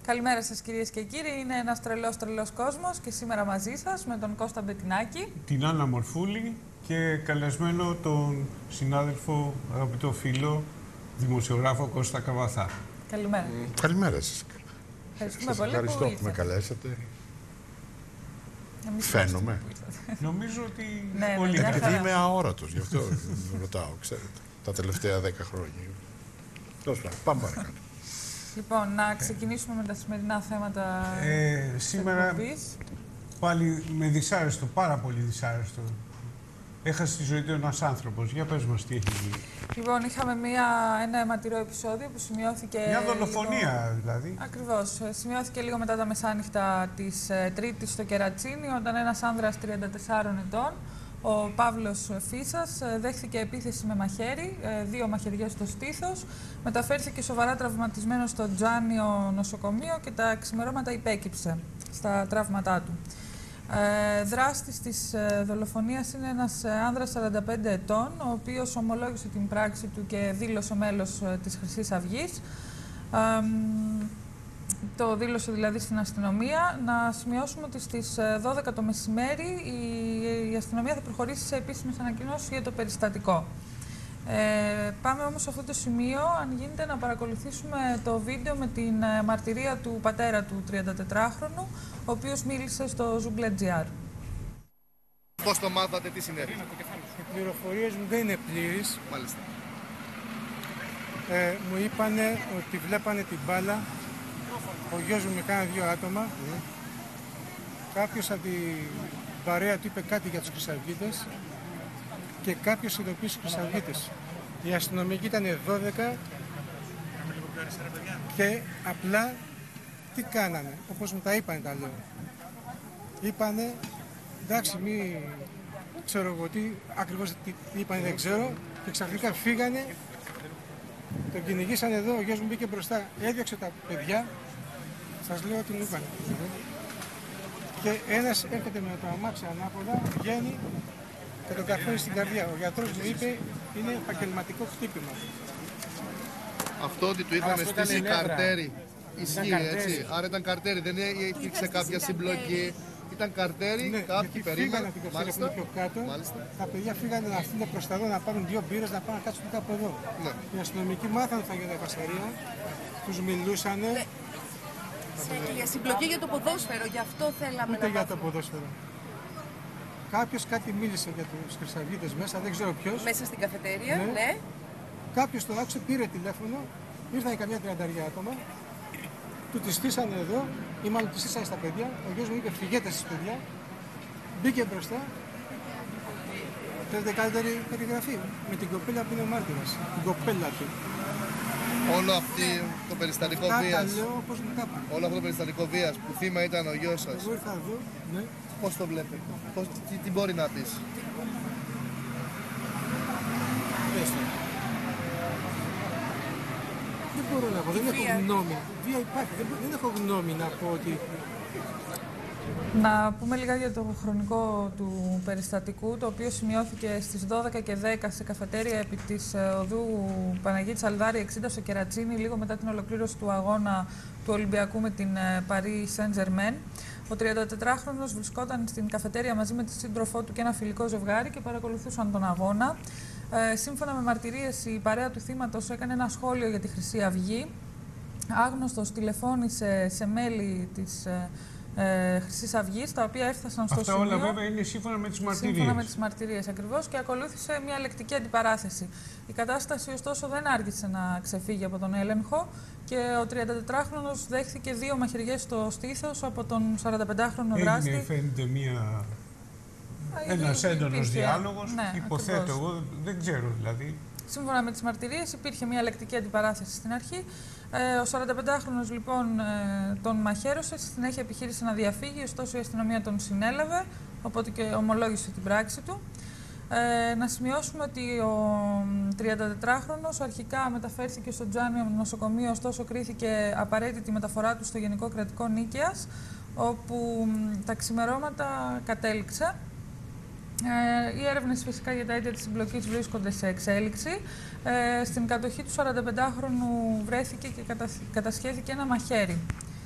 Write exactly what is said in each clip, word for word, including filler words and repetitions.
Καλημέρα σας κυρίες και κύριοι. Είναι ένας τρελός τρελός κόσμος και σήμερα μαζί σας με τον Κώστα Μπετινάκη, την Άννα Μορφούλη και καλεσμένο τον συνάδελφο, αγαπητό φίλο, δημοσιογράφο Κώστα Καβαθά. Καλημέρα. Mm. Καλημέρα σας. Ευχαριστούμε σας πολύ ευχαριστώ που, που με καλέσατε. Εμείς Φαίνομαι. Νομίζω ότι ναι, πολύ. ναι, Επειδή είμαι αόρατος, γι' αυτό ρωτάω, ξέρετε, τα τελευταία δέκα χρόνια. Τέλος πάντων, πάμε παρακάτω. Λοιπόν, να ξεκινήσουμε με τα σημερινά θέματα Ε, σήμερα εκπομπής. πάλι με δυσάρεστο, πάρα πολύ δυσάρεστο. Έχασε τη ζωή του ένας άνθρωπος. Για πες μας τι έχει γίνει. Λοιπόν, είχαμε μια, ένα αιματηρό επεισόδιο που σημειώθηκε... Μια δολοφονία λίγο... δηλαδή. Ακριβώς. Σημειώθηκε λίγο μετά τα μεσάνυχτα της ε, Τρίτης στο Κερατσίνι, όταν ένας άνδρας τριάντα τεσσάρων ετών, ο Παύλος Φίσας, δέχθηκε επίθεση με μαχαίρι, δύο μαχαιριές στο στήθος, μεταφέρθηκε σοβαρά τραυματισμένο στο Τζάνιο νοσοκομείο και τα ξημερώματα υπέκυψε στα τραύματά του. Ε, δράστης της ε, δολοφονίας είναι ένας άνδρας σαράντα πέντε ετών, ο οποίος ομολόγησε την πράξη του και δήλωσε μέλος ε, της Χρυσής Αυγής. Ε, Το δήλωσε δηλαδή στην αστυνομία. Να σημειώσουμε ότι στις δώδεκα το μεσημέρι η, η αστυνομία θα προχωρήσει σε επίσημες ανακοινώσεις για το περιστατικό. Ε, πάμε όμως σε αυτό το σημείο, αν γίνεται, να παρακολουθήσουμε το βίντεο με την μαρτυρία του πατέρα του τριαντατετράχρονου, ο οποίος μίλησε στο Zoom.gr. Πώς το μάθατε, τι συνέβη? Οι πληροφορίες μου δεν είναι πλήρεις. Μάλιστα. Ε, μου είπανε ότι βλέπανε την μπάλα. Ο γιος μου με κάνα δύο άτομα. Mm. Κάποιος από την παρέα του είπε κάτι για τους Χρυσαυγίτες και κάποιος ειδοποίησε τους Χρυσαυγίτες. Οι αστυνομικοί ήταν δώδεκα και απλά τι κάνανε, όπως μου τα είπανε τα λέω. Είπανε, εντάξει, μη ξέρω εγώ τι, ακριβώς τι είπανε δεν ξέρω, και ξαφνικά φύγανε, τον κυνηγήσανε εδώ, ο γιος μου μπήκε μπροστά, έδιωξε τα παιδιά. Σας λέω ότι μου είπαν. Και ένας έρχεται με το αμάξι ανάποδα, βγαίνει και τον καρφώνει στην καρδιά. Ο γιατρός μου είπε είναι επαγγελματικό χτύπημα. Αυτό ότι του είχαμε στήσει καρτέρι ισχύει, έτσι. Άρα ήταν καρτέρι, δεν υπήρξε κάποια συμπλοκή. Ήταν καρτέρι, ναι, κάποιοι περίμεναν. Μάλιστα. Πιο κάτω. Μάλιστα. Τα παιδιά φύγανε να έρθουν προς τα εδώ να πάρουν δύο μπύρες να πάνε να κάτσουν κάπου εδώ. Ναι. Οι αστυνομικοί μάθανε ότι θα γίνει φασαρία, τους μιλούσανε. Για συμπλοκή για το ποδόσφαιρο, γι' αυτό θέλαμε Ούτε να για το ποδόσφαιρο. Κάποιος κάτι μίλησε για τους Χρυσαυγίτες μέσα, δεν ξέρω ποιος. Μέσα στην καφετέρια, ναι. ναι. Κάποιος τον άκουσε, πήρε τηλέφωνο, ήρθαν καμιά τριανταριά άτομα, του τη στήσανε εδώ, ή μάλλον τη στήσανε στα παιδιά. Ο γιος μου είπε φυγέτε στις παιδιά, μπήκε μπροστά. Θέλετε καλύτερη περιγραφή με την κοπέλα που είναι ο μάρτυρας, την κοπέλα του. Όλο αυτό το περιστατικό βίας, όλο αυτό το περιστατικό βίας που θύμα ήταν ο γιος σας, εγώ ήρθα εδώ, ναι. πώς το βλέπετε, πώς, τι, τι μπορεί να πεις? Δεν μπορώ να πω, δεν έχω γνώμη. Βία υπάρχει, δεν, δεν έχω γνώμη να πω ότι... Να πούμε λίγα για το χρονικό του περιστατικού, το οποίο σημειώθηκε στις δώδεκα και δέκα σε καφετέρια επί της οδού Παναγίτη Αλδάρη εξήντα στο Κερατσίνι, λίγο μετά την ολοκλήρωση του αγώνα του Ολυμπιακού με την Paris Saint-Germain. Ο τριαντατετράχρονος βρισκόταν στην καφετέρια μαζί με τη σύντροφό του και ένα φιλικό ζευγάρι και παρακολουθούσαν τον αγώνα. Ε, σύμφωνα με μαρτυρίες, η παρέα του θύματος έκανε ένα σχόλιο για τη Χρυσή Αυγή. Άγνωστος τηλεφώνησε σε μέλη της Ε, Χρυσής Αυγής, τα οποία έφτασαν στο Αυτά σημείο. όλα βέβαια είναι σύμφωνα με τις μαρτυρίες. Σύμφωνα με τις μαρτυρίες ακριβώς, και ακολούθησε μια λεκτική αντιπαράθεση. Η κατάσταση ωστόσο δεν άργησε να ξεφύγει από τον έλεγχο και ο τριαντατετράχρονος δέχθηκε δύο μαχαιριές στο στήθος από τον σαρανταπεντάχρονο δράστη. Έγινε, φαίνεται, μια... ένας έντονος διάλογος, ναι, υποθέτω ακριβώς. εγώ, δεν ξέρω δηλαδή. Σύμφωνα με τις μαρτυρίες υπήρχε μια λεκτική αντιπαράθεση στην αρχή. Ε, ο σαρανταπεντάχρονος λοιπόν ε, τον μαχαίρωσε, στη συνέχεια επιχείρησε να διαφύγει, ωστόσο η αστυνομία τον συνέλαβε, οπότε και ομολόγησε την πράξη του. Ε, να σημειώσουμε ότι ο τριαντατετράχρονος αρχικά μεταφέρθηκε στο Τζάνιο νοσοκομείο, ωστόσο κρίθηκε απαραίτητη μεταφορά του στο Γενικό Κρατικό Νίκαιας, όπου τα ξημερώματα κατέληξε. Ε, οι έρευνες φυσικά για τα αίτια της συμπλοκής βρίσκονται σε εξέλιξη. Ε, στην κατοχή του σαρανταπεντάχρονου βρέθηκε και κατασχέθηκε ένα μαχαίρι.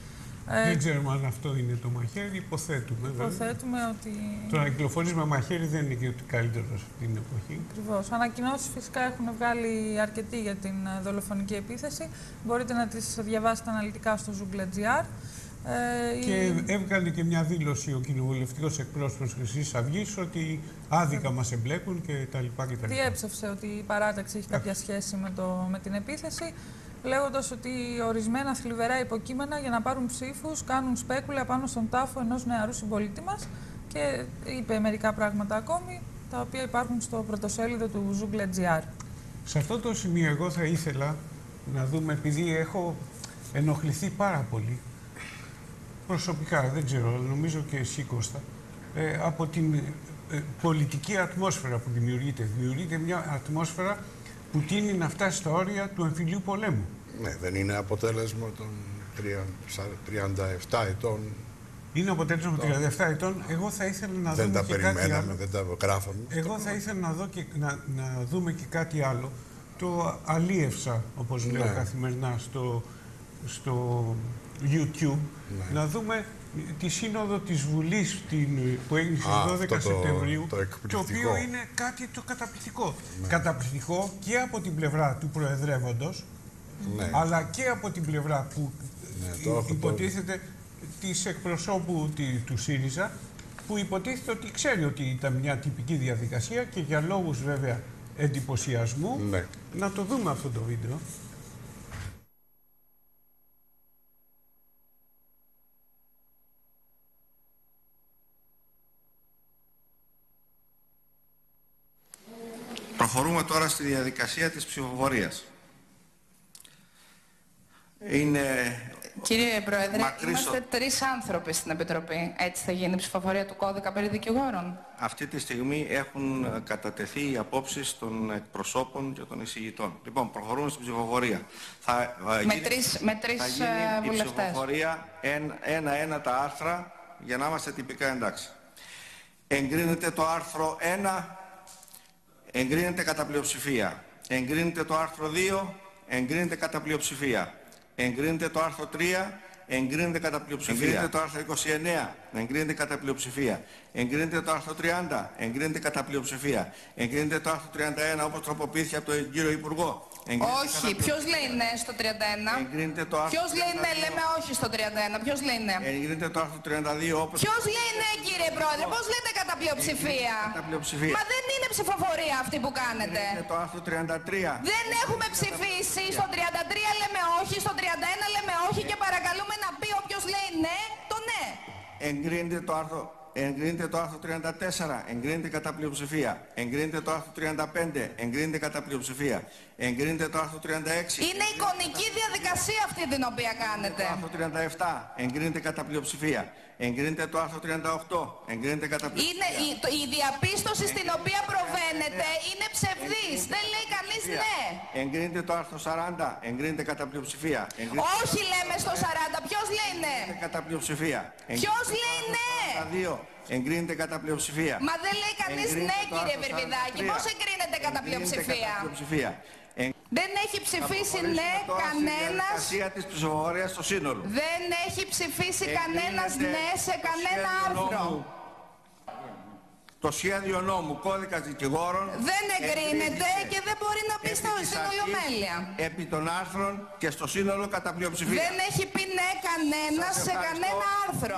Δεν ξέρουμε αν αυτό είναι το μαχαίρι, υποθέτουμε. Υποθέτουμε βέβαια. Ότι... Το να κυκλοφορείς με μαχαίρι δεν είναι και ότι καλύτερο σε αυτή την εποχή. Ακριβώς. Ανακοινώσεις φυσικά έχουν βγάλει αρκετοί για την δολοφονική επίθεση. Μπορείτε να τις διαβάσετε αναλυτικά στο Zoogla τελεία τζι άρ. Ε, και η... έβγαλε και μια δήλωση ο κοινοβουλευτικός εκπρόσωπος Χρυσής Αυγής ότι άδικα μας εμπλέκουν και τα λοιπά και τα λοιπά. Διέψευσε ότι η παράταξη έχει κάποια σχέση με, το, με την επίθεση, λέγοντας ότι ορισμένα θλιβερά υποκείμενα για να πάρουν ψήφους κάνουν σπέκουλα πάνω στον τάφο ενός νεαρού συμπολίτη μας και είπε μερικά πράγματα ακόμη, τα οποία υπάρχουν στο πρωτοσέλιδο του Zoogla τελεία τζι άρ. Σε αυτό το σημείο εγώ θα ήθελα να δούμε, επειδή έχω ενοχληθεί πάρα πολύ, προσωπικά, δεν ξέρω, νομίζω και εσύ Κώστα, ε, από την ε, πολιτική ατμόσφαιρα που δημιουργείται. Δημιουργείται μια ατμόσφαιρα που τείνει να φτάσει στα όρια του εμφυλίου πολέμου. Ναι, δεν είναι αποτέλεσμα των τριάντα επτά ετών. Είναι αποτέλεσμα των τριάντα επτά ετών. Εγώ θα ήθελα να δεν δούμε τα και περιμέναμε, κάτι άλλο. δεν τα γράφαμε. Εγώ θα ήθελα να, δω και, να, να δούμε και κάτι άλλο. Το αλίευσα, όπως ναι. λέω καθημερινά, στο, στο YouTube. Ναι. Να δούμε τη σύνοδο της Βουλής την, που έγινε στις δώδεκα το, Σεπτεμβρίου, το, το οποίο είναι κάτι το καταπληκτικό. Ναι. Καταπληκτικό και από την πλευρά του Προεδρεύοντος, ναι. αλλά και από την πλευρά που ναι, το υποτίθεται το... της εκπροσώπου του ΣΥΡΙΖΑ, που υποτίθεται ότι ξέρει ότι ήταν μια τυπική διαδικασία και για λόγους βέβαια εντυπωσιασμού, ναι. να το δούμε αυτό το βίντεο. Προχωρούμε τώρα στη διαδικασία της ψηφοφορίας. Είναι... Κύριε Πρόεδρε, μακρύσο... είμαστε τρεις άνθρωποι στην Επιτροπή. Έτσι θα γίνει η ψηφοφορία του κώδικα περί δικηγόρων? Αυτή τη στιγμή έχουν κατατεθεί οι απόψεις των εκπροσώπων και των εισηγητών. Λοιπόν, προχωρούμε στην ψηφοφορία. Θα, με γίνει, τρεις, με τρεις θα γίνει βουλευτές. η ψηφοφορία ένα-ένα τα άρθρα για να είμαστε τυπικά εντάξει. Εγκρίνεται το άρθρο ένα. Εγκρίνεται κατά πλειοψηφία. Εγκρίνεται το άρθρο δύο. Εγκρίνεται κατά πλειοψηφία. Εγκρίνεται το άρθρο τρία. Εγκρίνεται κατά πλειοψηφία. Εγκρίνεται το άρθρο είκοσι εννέα. Εγκρίνεται κατά πλειοψηφία. Εγκρίνεται το άρθρο τριάντα. Εγκρίνεται κατά πλειοψηφία. Εγκρίνεται το άρθρο τριάντα ένα όπως τροποποιήθηκε από τον κύριο Υπουργό. Όχι. Ποιος λέει ναι στο τριάντα ένα? Εγκρίνεται το άρθρο Ποιος λέει ναι, λέμε όχι στο τριάντα ένα. Ποιος λέει ναι? Εγκρίνεται το άρθρο τριάντα δύο όπως... Ποιος λέει ναι, κύριε Πρόεδρε? Πώς λέτε κατά πλειοψηφία? Κατά πλειοψηφία. Μα δεν είναι ψηφοφορία αυτή που κάνετε. Εγκρίνεται το άρθρο τριάντα τρία. Δεν έχουμε ψηφίσει. Στο τριάντα τρία λέμε όχι, στο τριάντα ένα λέμε όχι και παρακαλούμε να πει όποιος λέει ναι, το ναι. Εγκρίνεται το άρθρο... Εγκρίνεται το άρθρο τριάντα τέσσερα, εγκρίνεται κατά πλειοψηφία. Εγκρίνεται το άρθρο τριάντα πέντε, εγκρίνεται κατά πλειοψηφία. Εγκρίνεται το άρθρο τριάντα έξι. Είναι εικονική διαδικασία αυτή την οποία κάνετε. Το άρθρο τριάντα επτά, εγκρίνεται κατά πλειοψηφία. Εγκρίνεται το άρθρο τριάντα οκτώ, εγκρίνεται κατά πλειοψηφία. Είναι η, το, η διαπίστωση στην οποία προβαίνετε είναι ψευδής. Δεν λέει κανείς ναι. Εγκρίνεται το άρθρο σαράντα, εγκρίνεται κατά πλειοψηφία. Όχι λέμε στο σαράντα, ποιος λέει ναι? Εγκρίνεται κατά πλειοψηφία. Ποιος λέει ναι? Εγκρίνεται κατά πλειοψηφία. Μα δεν λέει κανείς ναι, κύριε Βερβιδάκη. Πώς εγκρίνεται κατά πλειοψηφία? Δεν έχει ψηφίσει ναι κανένας. Της ψηφοφορίας στο σύνολο. Δεν έχει ψηφίσει κανένας ναι σε κανένα άρθρο. Το σχέδιο νόμου κώδικας δικηγόρων δεν εγκρίνεται και δεν μπορεί να μπει στην Ολομέλεια. Επί των άρθρων και στο σύνολο κατά πλειοψηφία. Δεν έχει πει ναι κανένας σε κανένα άρθρο.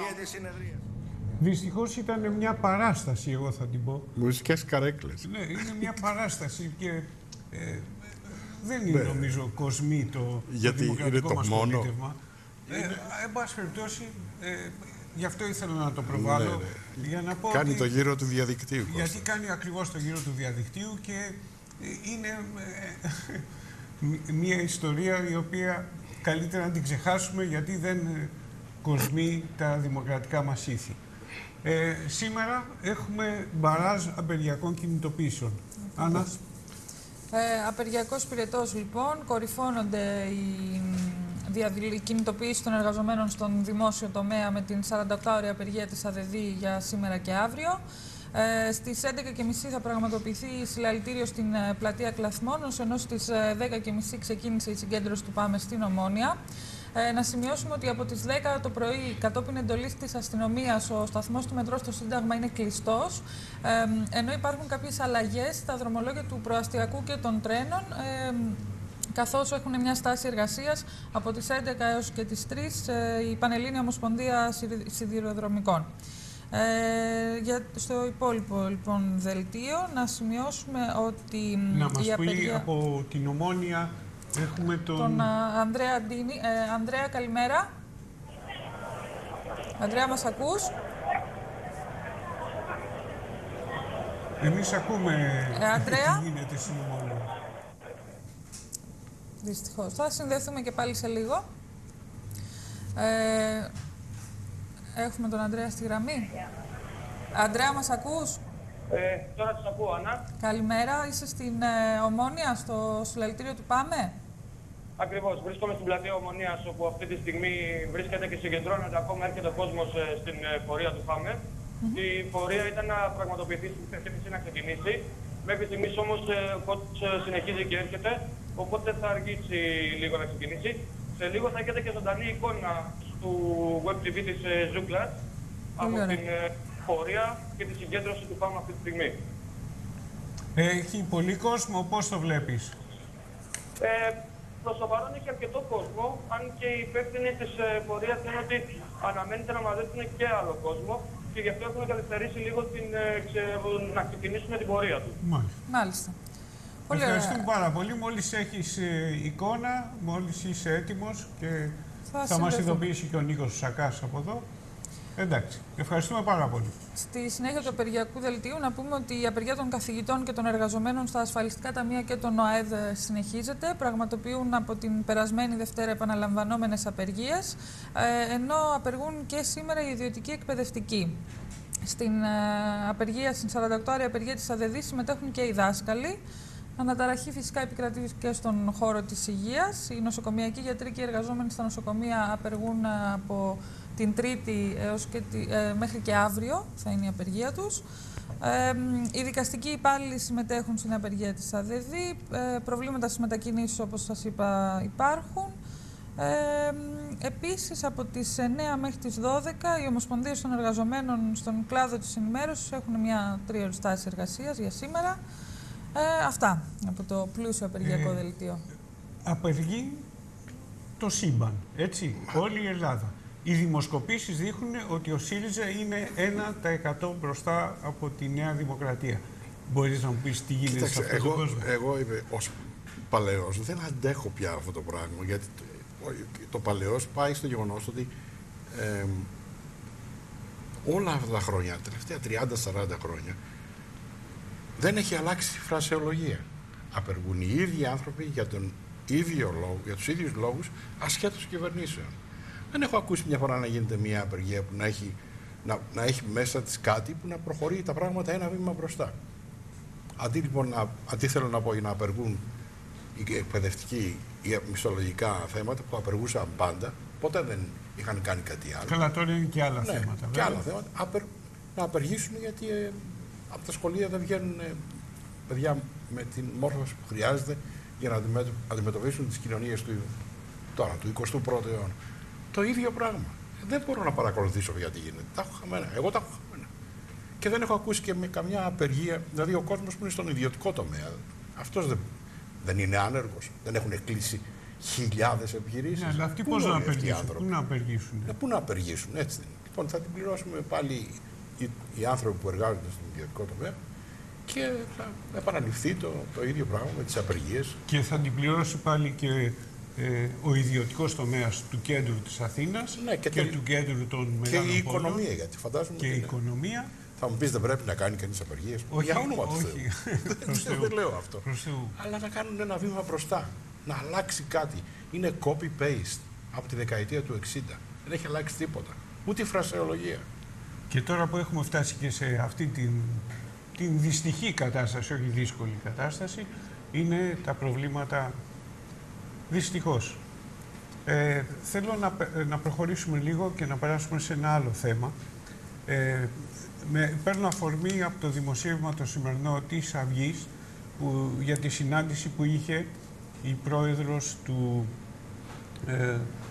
Δυστυχώς ήταν μια παράσταση, εγώ θα την πω. Μουσικές καρέκλες. Ναι, είναι μια παράσταση και ε, δεν είναι ναι. νομίζω κοσμή το, γιατί το δημοκρατικό είναι μας το μόνο. πολίτευμα. Ε, εν πάση περιπτώσει, ε, γι' αυτό ήθελα να το προβάλλω. Ναι, ναι. Για να πω κάνει ότι, το γύρο του διαδικτύου. Γιατί Κώστα. Κάνει ακριβώς το γύρο του διαδικτύου και είναι ε, μια ιστορία η οποία καλύτερα να την ξεχάσουμε γιατί δεν κοσμεί τα δημοκρατικά μας ήθη. Ε, σήμερα έχουμε μπαράζ απεργιακών κινητοποιήσεων. Άννα. Ε, απεργιακός πυρετός λοιπόν, κορυφώνονται οι κινητοποιήσεις των εργαζομένων στον δημόσιο τομέα με την σαρανταοκτάωρη απεργία της ΑΔΕΔ για σήμερα και αύριο. Ε, στις έντεκα και μισή θα πραγματοποιηθεί συλλαλητήριο στην ε, πλατεία Κλαθμόνος, ενώ στις ε, δέκα και μισή ξεκίνησε η συγκέντρωση του ΠΑΜΕ στην Ομόνια. Ε, να σημειώσουμε ότι από τις δέκα το πρωί, κατόπιν εντολής της αστυνομίας, ο σταθμός του μετρό στο Σύνταγμα είναι κλειστός, ε, ενώ υπάρχουν κάποιες αλλαγές στα δρομολόγια του προαστιακού και των τρένων, ε, καθώς έχουν μια στάση εργασίας από τις έντεκα έως και τις τρεις ε, η Πανελλήνια Ομοσπονδία Σιδηροδρομικών. Ε, για, στο υπόλοιπο λοιπόν δελτίο να σημειώσουμε ότι να μας η πει απεργία... από την Ομόνια έχουμε τον... τον α, Ανδρέα Αντίνη. Ε, Ανδρέα, καλημέρα. Ανδρέα, μας ακούς? Εμείς ακούμε ε, Ανδρέα. τι γίνεται στην Ομόνια. Δυστυχώς. Θα συνδεθούμε και πάλι σε λίγο. Ε, Έχουμε τον Ανδρέα στη γραμμή. Αντρέα, μας ακούς? Ε, τώρα σας ακούω, Άννα. Καλημέρα. Είσαι στην ε, Ομόνια, στο συλλαλητήριο του ΠΑΜΕ. Ακριβώς. Βρίσκομαι στην πλατεία Ομονίας, όπου αυτή τη στιγμή βρίσκεται και συγκεντρώνεται ακόμα, έρχεται ο κόσμος ε, στην ε, πορεία του ΠΑΜΕ. Mm-hmm. Η πορεία ήταν να πραγματοποιηθεί στην επτά να ξεκινήσει. Μέχρι στιγμής όμως ε, ο κόσμος ε, συνεχίζει και έρχεται, οπότε θα αργήσει λίγο να ξεκινήσει. Σε λίγο θα έχετε και ζωντανή εικόνα του Web τι βι της ε, Ζούγκλας από ωραία. την ε, πορεία και τη συγκέντρωση του ΠΑΜ αυτή τη στιγμή. Έχει πολύ κόσμο, πώς το βλέπεις? Ε, προς το παρόν έχει αρκετό κόσμο, αν και οι υπεύθυνοι της ε, πορείας λένε ότι αναμένεται να μαζέψουν και άλλο κόσμο και γι' αυτό έχουν καθυστερήσει λίγο την, ε, ξε, να ξεκινήσουν την πορεία του. Μάλιστα. Μάλιστα. Πολύ ευχαριστούμε πάρα πολύ. Μόλις έχεις ε, εικόνα, μόλις είσαι έτοιμος και θα, θα μας ειδοποιήσει και ο Νίκος Σακάς από εδώ. Εντάξει, ευχαριστούμε πάρα πολύ. Στη συνέχεια του απεργιακού δελτίου να πούμε ότι η απεργία των καθηγητών και των εργαζομένων στα ασφαλιστικά ταμεία και τον ΟΑΕΔ συνεχίζεται. Πραγματοποιούν από την περασμένη Δευτέρα επαναλαμβανόμενες απεργίες, ε, ενώ απεργούν και σήμερα οι ιδιωτικοί εκπαιδευτικοί. Στην ε, απεργία, στην σαρανταοκτώ ώρη απεργία της ΑΔΕΔΗ συμμετέχουν και οι δάσκαλοι. Αναταραχή φυσικά επικρατεί και στον χώρο της υγείας. Οι νοσοκομιακοί γιατροί και οι εργαζόμενοι στα νοσοκομεία απεργούν από την Τρίτη έως και τη, ε, μέχρι και αύριο θα είναι η απεργία τους. Ε, οι δικαστικοί υπάλληλοι συμμετέχουν στην απεργία της ΑΔΕΔΗ. Ε, προβλήματα στις μετακινήσεις, όπως σας είπα, υπάρχουν. Ε, επίσης, από τις εννέα μέχρι τις δώδεκα, οι Ομοσπονδίες των Εργαζομένων στον κλάδο της ενημέρωσης έχουν μια τρίωρη στάση εργασίας για σήμερα. Ε, αυτά από το πλούσιο απεργιακό ε, δελτίο. Απεργεί το σύμπαν, έτσι, όλη η Ελλάδα. Οι δημοσκοπήσεις δείχνουν ότι ο ΣΥΡΙΖΑ είναι ένα τοις εκατό μπροστά από τη Νέα Δημοκρατία. Μπορείς να μου πεις τι γίνεται σε αυτόν τον κόσμο? Εγώ είμαι ως παλαιός, δεν αντέχω πια αυτό το πράγμα, γιατί το, το παλαιός πάει στο γεγονός ότι ε, όλα αυτά τα χρόνια, τα τελευταία τριάντα σαράντα χρόνια, δεν έχει αλλάξει φρασεολογία. Απεργούν οι ίδιοι άνθρωποι για τον ίδιο λόγο, για τους ίδιους λόγους, ασχέτως κυβερνήσεων. Δεν έχω ακούσει μια φορά να γίνεται μια απεργία που να έχει, να, να έχει μέσα της κάτι που να προχωρεί τα πράγματα ένα βήμα μπροστά. Αντί λοιπόν, να, αντί θέλω να πω, να απεργούν οι εκπαιδευτικοί ή μισθολογικά θέματα που απεργούσαν πάντα, ποτέ δεν είχαν κάνει κάτι άλλο. Καλά, τώρα είναι και άλλα ναι, θέματα. Και άλλα θέματα. Απερ, να απεργήσουν γιατί ε, από τα σχολεία δεν βγαίνουν ε, παιδιά με την μόρφωση που χρειάζεται για να αντιμετωπίσουν τις κοινωνίες του, τώρα, του εικοστού πρώτου αιώνα. Το ίδιο πράγμα. Δεν μπορώ να παρακολουθήσω γιατί γίνεται. Τα έχω χαμένα. Εγώ τα έχω χαμένα. Και δεν έχω ακούσει και με καμιά απεργία. Δηλαδή, ο κόσμος που είναι στον ιδιωτικό τομέα, αυτός δεν, δεν είναι άνεργος. Δεν έχουν κλείσει χιλιάδες επιχειρήσεις. Ναι, αλλά αυτοί πώς να απεργήσουν. Πού να απεργήσουν. Ναι, πού να απεργήσουν, έτσι δεν είναι. Λοιπόν, θα την πληρώσουμε πάλι οι, οι άνθρωποι που εργάζονται στον ιδιωτικό τομέα και θα επαναληφθεί το, το ίδιο πράγμα με τις απεργίες. Και θα την πληρώσει πάλι και Ε, ο ιδιωτικός τομέας του κέντρου της Αθήνας, ναι, και, και του κέντρου των μεγάλων και η πόλων. Οικονομία, γιατί φαντάζομαι και η οικονομία. Θα μου πεις δεν πρέπει να κάνει κανείς απεργίες. Όχι, για όνομα του όχι. Θεού. Δεν λέω αυτό. Αλλά να κάνουν ένα βήμα μπροστά. Να αλλάξει κάτι. Είναι copy-paste από τη δεκαετία του εξήντα. Δεν έχει αλλάξει τίποτα. Ούτε η φρασεολογία. Και τώρα που έχουμε φτάσει και σε αυτή την, την δυστυχή κατάσταση, όχι δύσκολη κατάσταση, είναι τα προβλήματα. Δυστυχώς. Ε, θέλω να, να προχωρήσουμε λίγο και να περάσουμε σε ένα άλλο θέμα. Ε, με, παίρνω αφορμή από το δημοσίευμα το σημερινό της Αυγής που, για τη συνάντηση που είχε η πρόεδρος του, ε,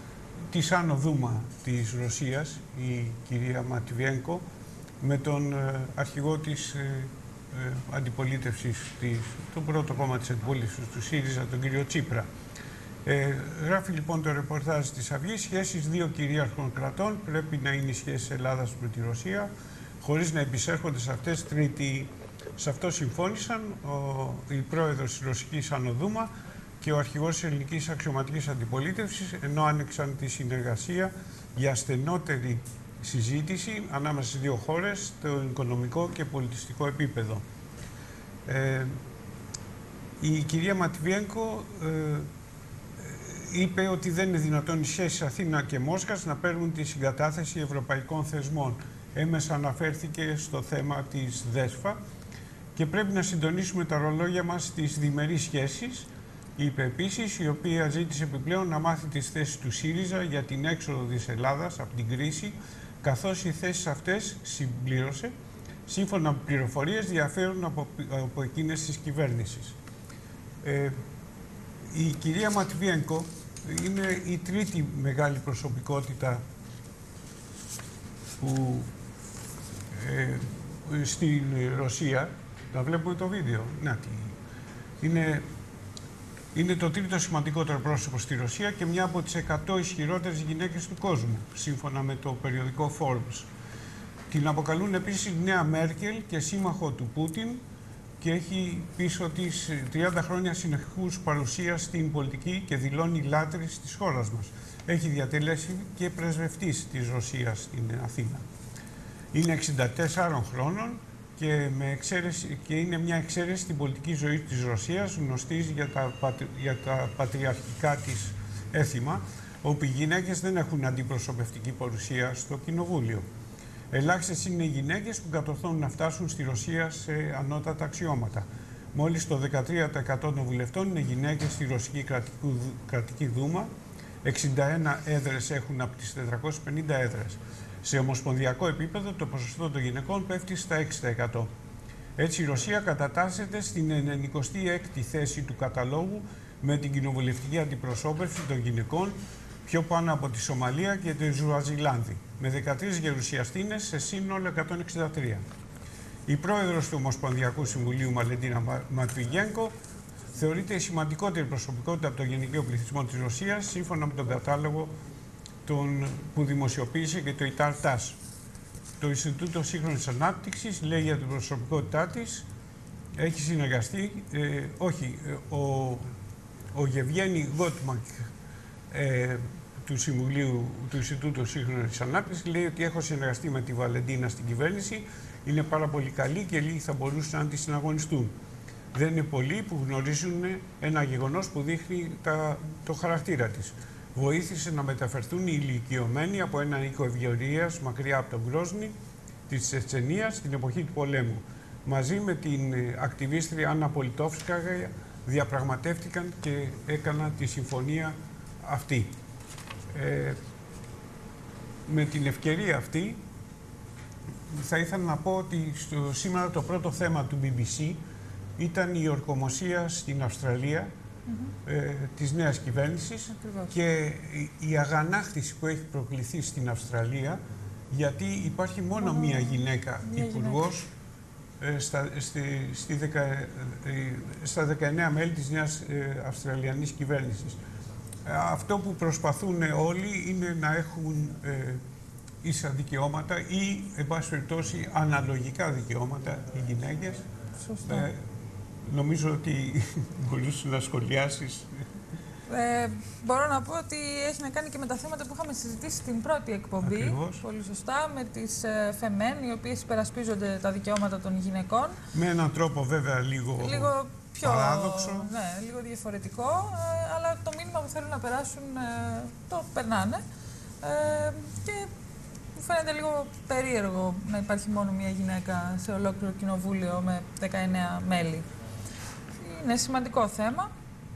της Άνω Δούμα της Ρωσίας, η κυρία Ματβιένκο, με τον ε, αρχηγό της ε, ε, αντιπολίτευσης, της, το πρώτο κόμμα της αντιπολίτευσης του ΣΥΡΙΖΑ, τον κύριο Τσίπρα. Ε, γράφει λοιπόν το ρεπορτάζ της Αυγής, σχέσεις δύο κυρίαρχων κρατών πρέπει να είναι οι σχέσεις Ελλάδας με τη Ρωσία, χωρίς να επισέρχονται σε αυτές τρίτη. Σε αυτό συμφώνησαν ο, η πρόεδρος της Ρωσικής Άνω Δούμα και ο αρχηγός της ελληνικής αξιωματικής αντιπολίτευσης, ενώ άνοιξαν τη συνεργασία για στενότερη συζήτηση ανάμεσα στις δύο χώρες στο οικονομικό και πολιτιστικό επίπεδο. Ε, η κυρία Ματβιένκο ε, είπε ότι δεν είναι δυνατόν οι σχέσεις Αθήνα και Μόσχας να παίρνουν τη συγκατάθεση ευρωπαϊκών θεσμών. Έμεσα αναφέρθηκε στο θέμα της ΔΕΣΦΑ και πρέπει να συντονίσουμε τα ρολόγια μας στις διμερείς σχέσεις, είπε επίσης, η οποία ζήτησε επιπλέον να μάθει τις θέσεις του ΣΥΡΙΖΑ για την έξοδο της Ελλάδας από την κρίση, καθώς οι θέσεις αυτές, συμπλήρωσε, σύμφωνα με πληροφορίες, διαφέρουν από, από εκείνες της κυβέρνησης. Ε, η κυρία Ματβιένκο είναι η τρίτη μεγάλη προσωπικότητα που ε, στην Ρωσία, να βλέπουμε το βίντεο, να, είναι, είναι το τρίτο σημαντικότερο πρόσωπο στη Ρωσία και μια από τις εκατό ισχυρότερες γυναίκες του κόσμου, σύμφωνα με το περιοδικό Forbes. Την αποκαλούν επίσης νέα Μέρκελ και σύμμαχο του Πούτιν και έχει πίσω της τριάντα χρόνια συνεχούς παρουσία στην πολιτική και δηλώνει λάτρης της χώρας μας. Έχει διατελέσει και πρεσβευτής της Ρωσίας στην Αθήνα. Είναι εξήντα τεσσάρων χρόνων και, με εξαίρεση, και είναι μια εξαίρεση στην πολιτική ζωή της Ρωσίας, γνωστή για τα, πατρι, για τα πατριαρχικά της έθιμα, όπου οι γυναίκες δεν έχουν αντιπροσωπευτική παρουσία στο κοινοβούλιο. Ελάχιστες είναι οι γυναίκες που κατορθώνουν να φτάσουν στη Ρωσία σε ανώτατα αξιώματα. Μόλις το δεκατρία τοις εκατό των βουλευτών είναι γυναίκες στη Ρωσική κρατικού, κρατική Δούμα, εξήντα ένα έδρες έχουν από τις τετρακόσιες πενήντα έδρες. Σε ομοσπονδιακό επίπεδο το ποσοστό των γυναικών πέφτει στα έξι τοις εκατό. Έτσι η Ρωσία κατατάσσεται στην ενενηκοστή έκτη θέση του καταλόγου με την κοινοβουλευτική αντιπροσώπευση των γυναικών, πιο πάνω από τη Σομαλία και τη Σουαζιλάνδη, με δεκατρείς γερουσιαστίνες σε σύνολο εκατόν εξήντα τρία. Η πρόεδρος του Ομοσπονδιακού Συμβουλίου, Βαλεντίνα Ματβιένκο, θεωρείται η σημαντικότερη προσωπικότητα από το γενικό πληθυσμό της Ρωσίας, σύμφωνα με τον κατάλογο τον, που δημοσιοποίησε και το ΙΤΑΡ-ΤΑΣ. Το Ινστιτούτο Σύγχρονης Ανάπτυξης λέει για την προσωπικότητά της, έχει συνεργαστεί, ε, όχι, ε, ο, ο Γεβγένι Γότμακ, ε, του Συμβουλίου του Ινστιτούτου Σύγχρονης Ανάπτυξης, λέει ότι έχω συνεργαστεί με τη Βαλεντίνα στην κυβέρνηση, είναι πάρα πολύ καλή και λίγοι θα μπορούσαν να τη συναγωνιστούν. Δεν είναι πολλοί που γνωρίζουν ένα γεγονός που δείχνει τα, το χαρακτήρα της. Βοήθησε να μεταφερθούν οι ηλικιωμένοι από έναν οίκο ευγεωρίας μακριά από τον Γκρόσνη της Τσετσενίας στην εποχή του πολέμου. Μαζί με την ακτιβίστρια Άννα Πολιτόφσκαγια διαπραγματεύτηκαν και έκαναν τη συμφωνία αυτή. Ε, με την ευκαιρία αυτή θα ήθελα να πω ότι στο, σήμερα το πρώτο θέμα του μπι μπι σι ήταν η ορκομοσία στην Αυστραλία mm-hmm. ε, της νέας κυβέρνησης και η, η αγανάκτηση που έχει προκληθεί στην Αυστραλία, γιατί υπάρχει μόνο oh. μία γυναίκα μία υπουργός ε, στα, στη, στη δεκα, ε, στα δεκαεννέα μέλη της νέας ε, Αυστραλιανής κυβέρνησης. Ε, αυτό που προσπαθούν όλοι είναι να έχουν ε, ίσα δικαιώματα ή, εν πάση περιπτώσει, αναλογικά δικαιώματα οι γυναίκες. Ε, νομίζω ότι μπορείς να σχολιάσεις. Ε, μπορώ να πω ότι έχει να κάνει και με τα θέματα που είχαμε συζητήσει στην πρώτη εκπομπή. Ακριβώς. Πολύ σωστά, με τις ε, ΦΕΜΕΝ, οι οποίες υπερασπίζονται τα δικαιώματα των γυναικών. Με έναν τρόπο βέβαια λίγο, λίγο πιο παράδοξο. Ναι, λίγο διαφορετικό, ε, αλλά το μήνυμα που θέλουν να περάσουν ε, το περνάνε. Ε, και μου φαίνεται λίγο περίεργο να υπάρχει μόνο μία γυναίκα σε ολόκληρο κοινοβούλιο με δεκαεννέα μέλη. Είναι σημαντικό θέμα.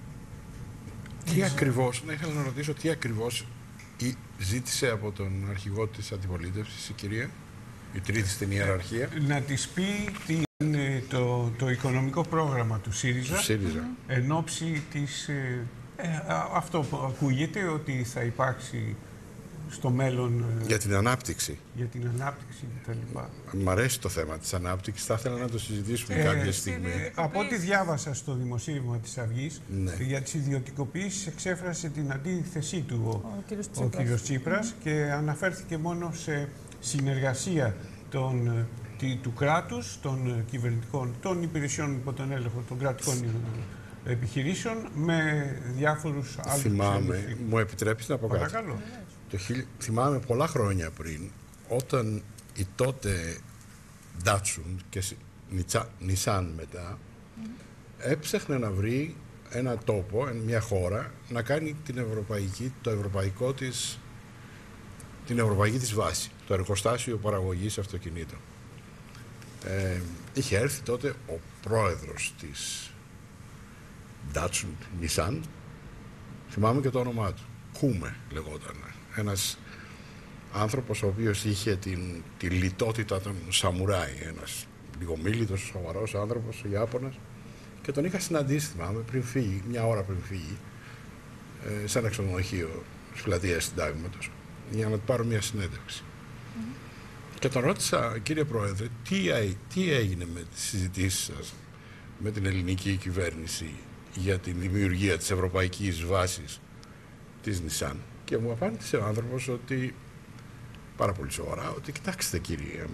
Τι ακριβώς, να ήθελα να ρωτήσω, τι ακριβώς ζήτησε από τον αρχηγό της αντιπολίτευσης η κυρία, η τρίτη στην ιεραρχία? Να της πει τι είναι το, το οικονομικό πρόγραμμα του ΣΥΡΙΖΑ, του ΣΥΡΙΖΑ. εν ώψη της... Ε, ε, αυτό που ακούγεται ότι θα υπάρξει στο μέλλον. Για την ανάπτυξη. Για την ανάπτυξη κτλ. Μ' αρέσει το θέμα της ανάπτυξης, θα ήθελα να το συζητήσουμε ε, κάποια στιγμή. Ε, από ό,τι διάβασα στο δημοσίευμα της Αυγής, ναι. για τις ιδιωτικοποιήσεις εξέφρασε την αντίθεσή του ο, ο κύριος Τσίπρας, ο κύριος Τσίπρας mm. και αναφέρθηκε μόνο σε συνεργασία των, του κράτους, των κυβερνητικών, των υπηρεσιών υπό τον έλεγχο των κρατικών επιχειρήσεων με διάφορους άλλους. Θυμάμαι, μου επιτρέπεις να πω κάτι. Παρακαλώ. Το χιλ... Θυμάμαι πολλά χρόνια πριν, όταν η τότε Datsun και Nissan μετά mm. έψαχνε να βρει ένα τόπο, μια χώρα, να κάνει την ευρωπαϊκή, το ευρωπαϊκό της, την ευρωπαϊκή της βάση, το εργοστάσιο παραγωγής αυτοκινήτων. Ε, είχε έρθει τότε ο πρόεδρος της Datsun Nissan, θυμάμαι και το όνομά του, Χούμε λεγόταν. Ένας άνθρωπος ο οποίος είχε την, τη λιτότητα των σαμουράι, ένας λιγομίλητος, σοβαρός άνθρωπος, ο Ιάπωνας, και τον είχα συναντήσει, θυμάμαι, πριν φύγει, μια ώρα πριν φύγει, ε, σε ένα ξενοδοχείο της πλατείας Συντάγματος, για να του πάρω μια συνέντευξη. Mm. Και τον ρώτησα, κύριε Πρόεδρε, τι, τι έγινε με τις συζητήσεις σας με την ελληνική κυβέρνηση για την δημιουργία της ευρωπαϊκής βάσης της Nissan. Και μου απάντησε ο άνθρωπος ότι, πάρα πολύ σοβαρά, ότι κοιτάξτε κύριε,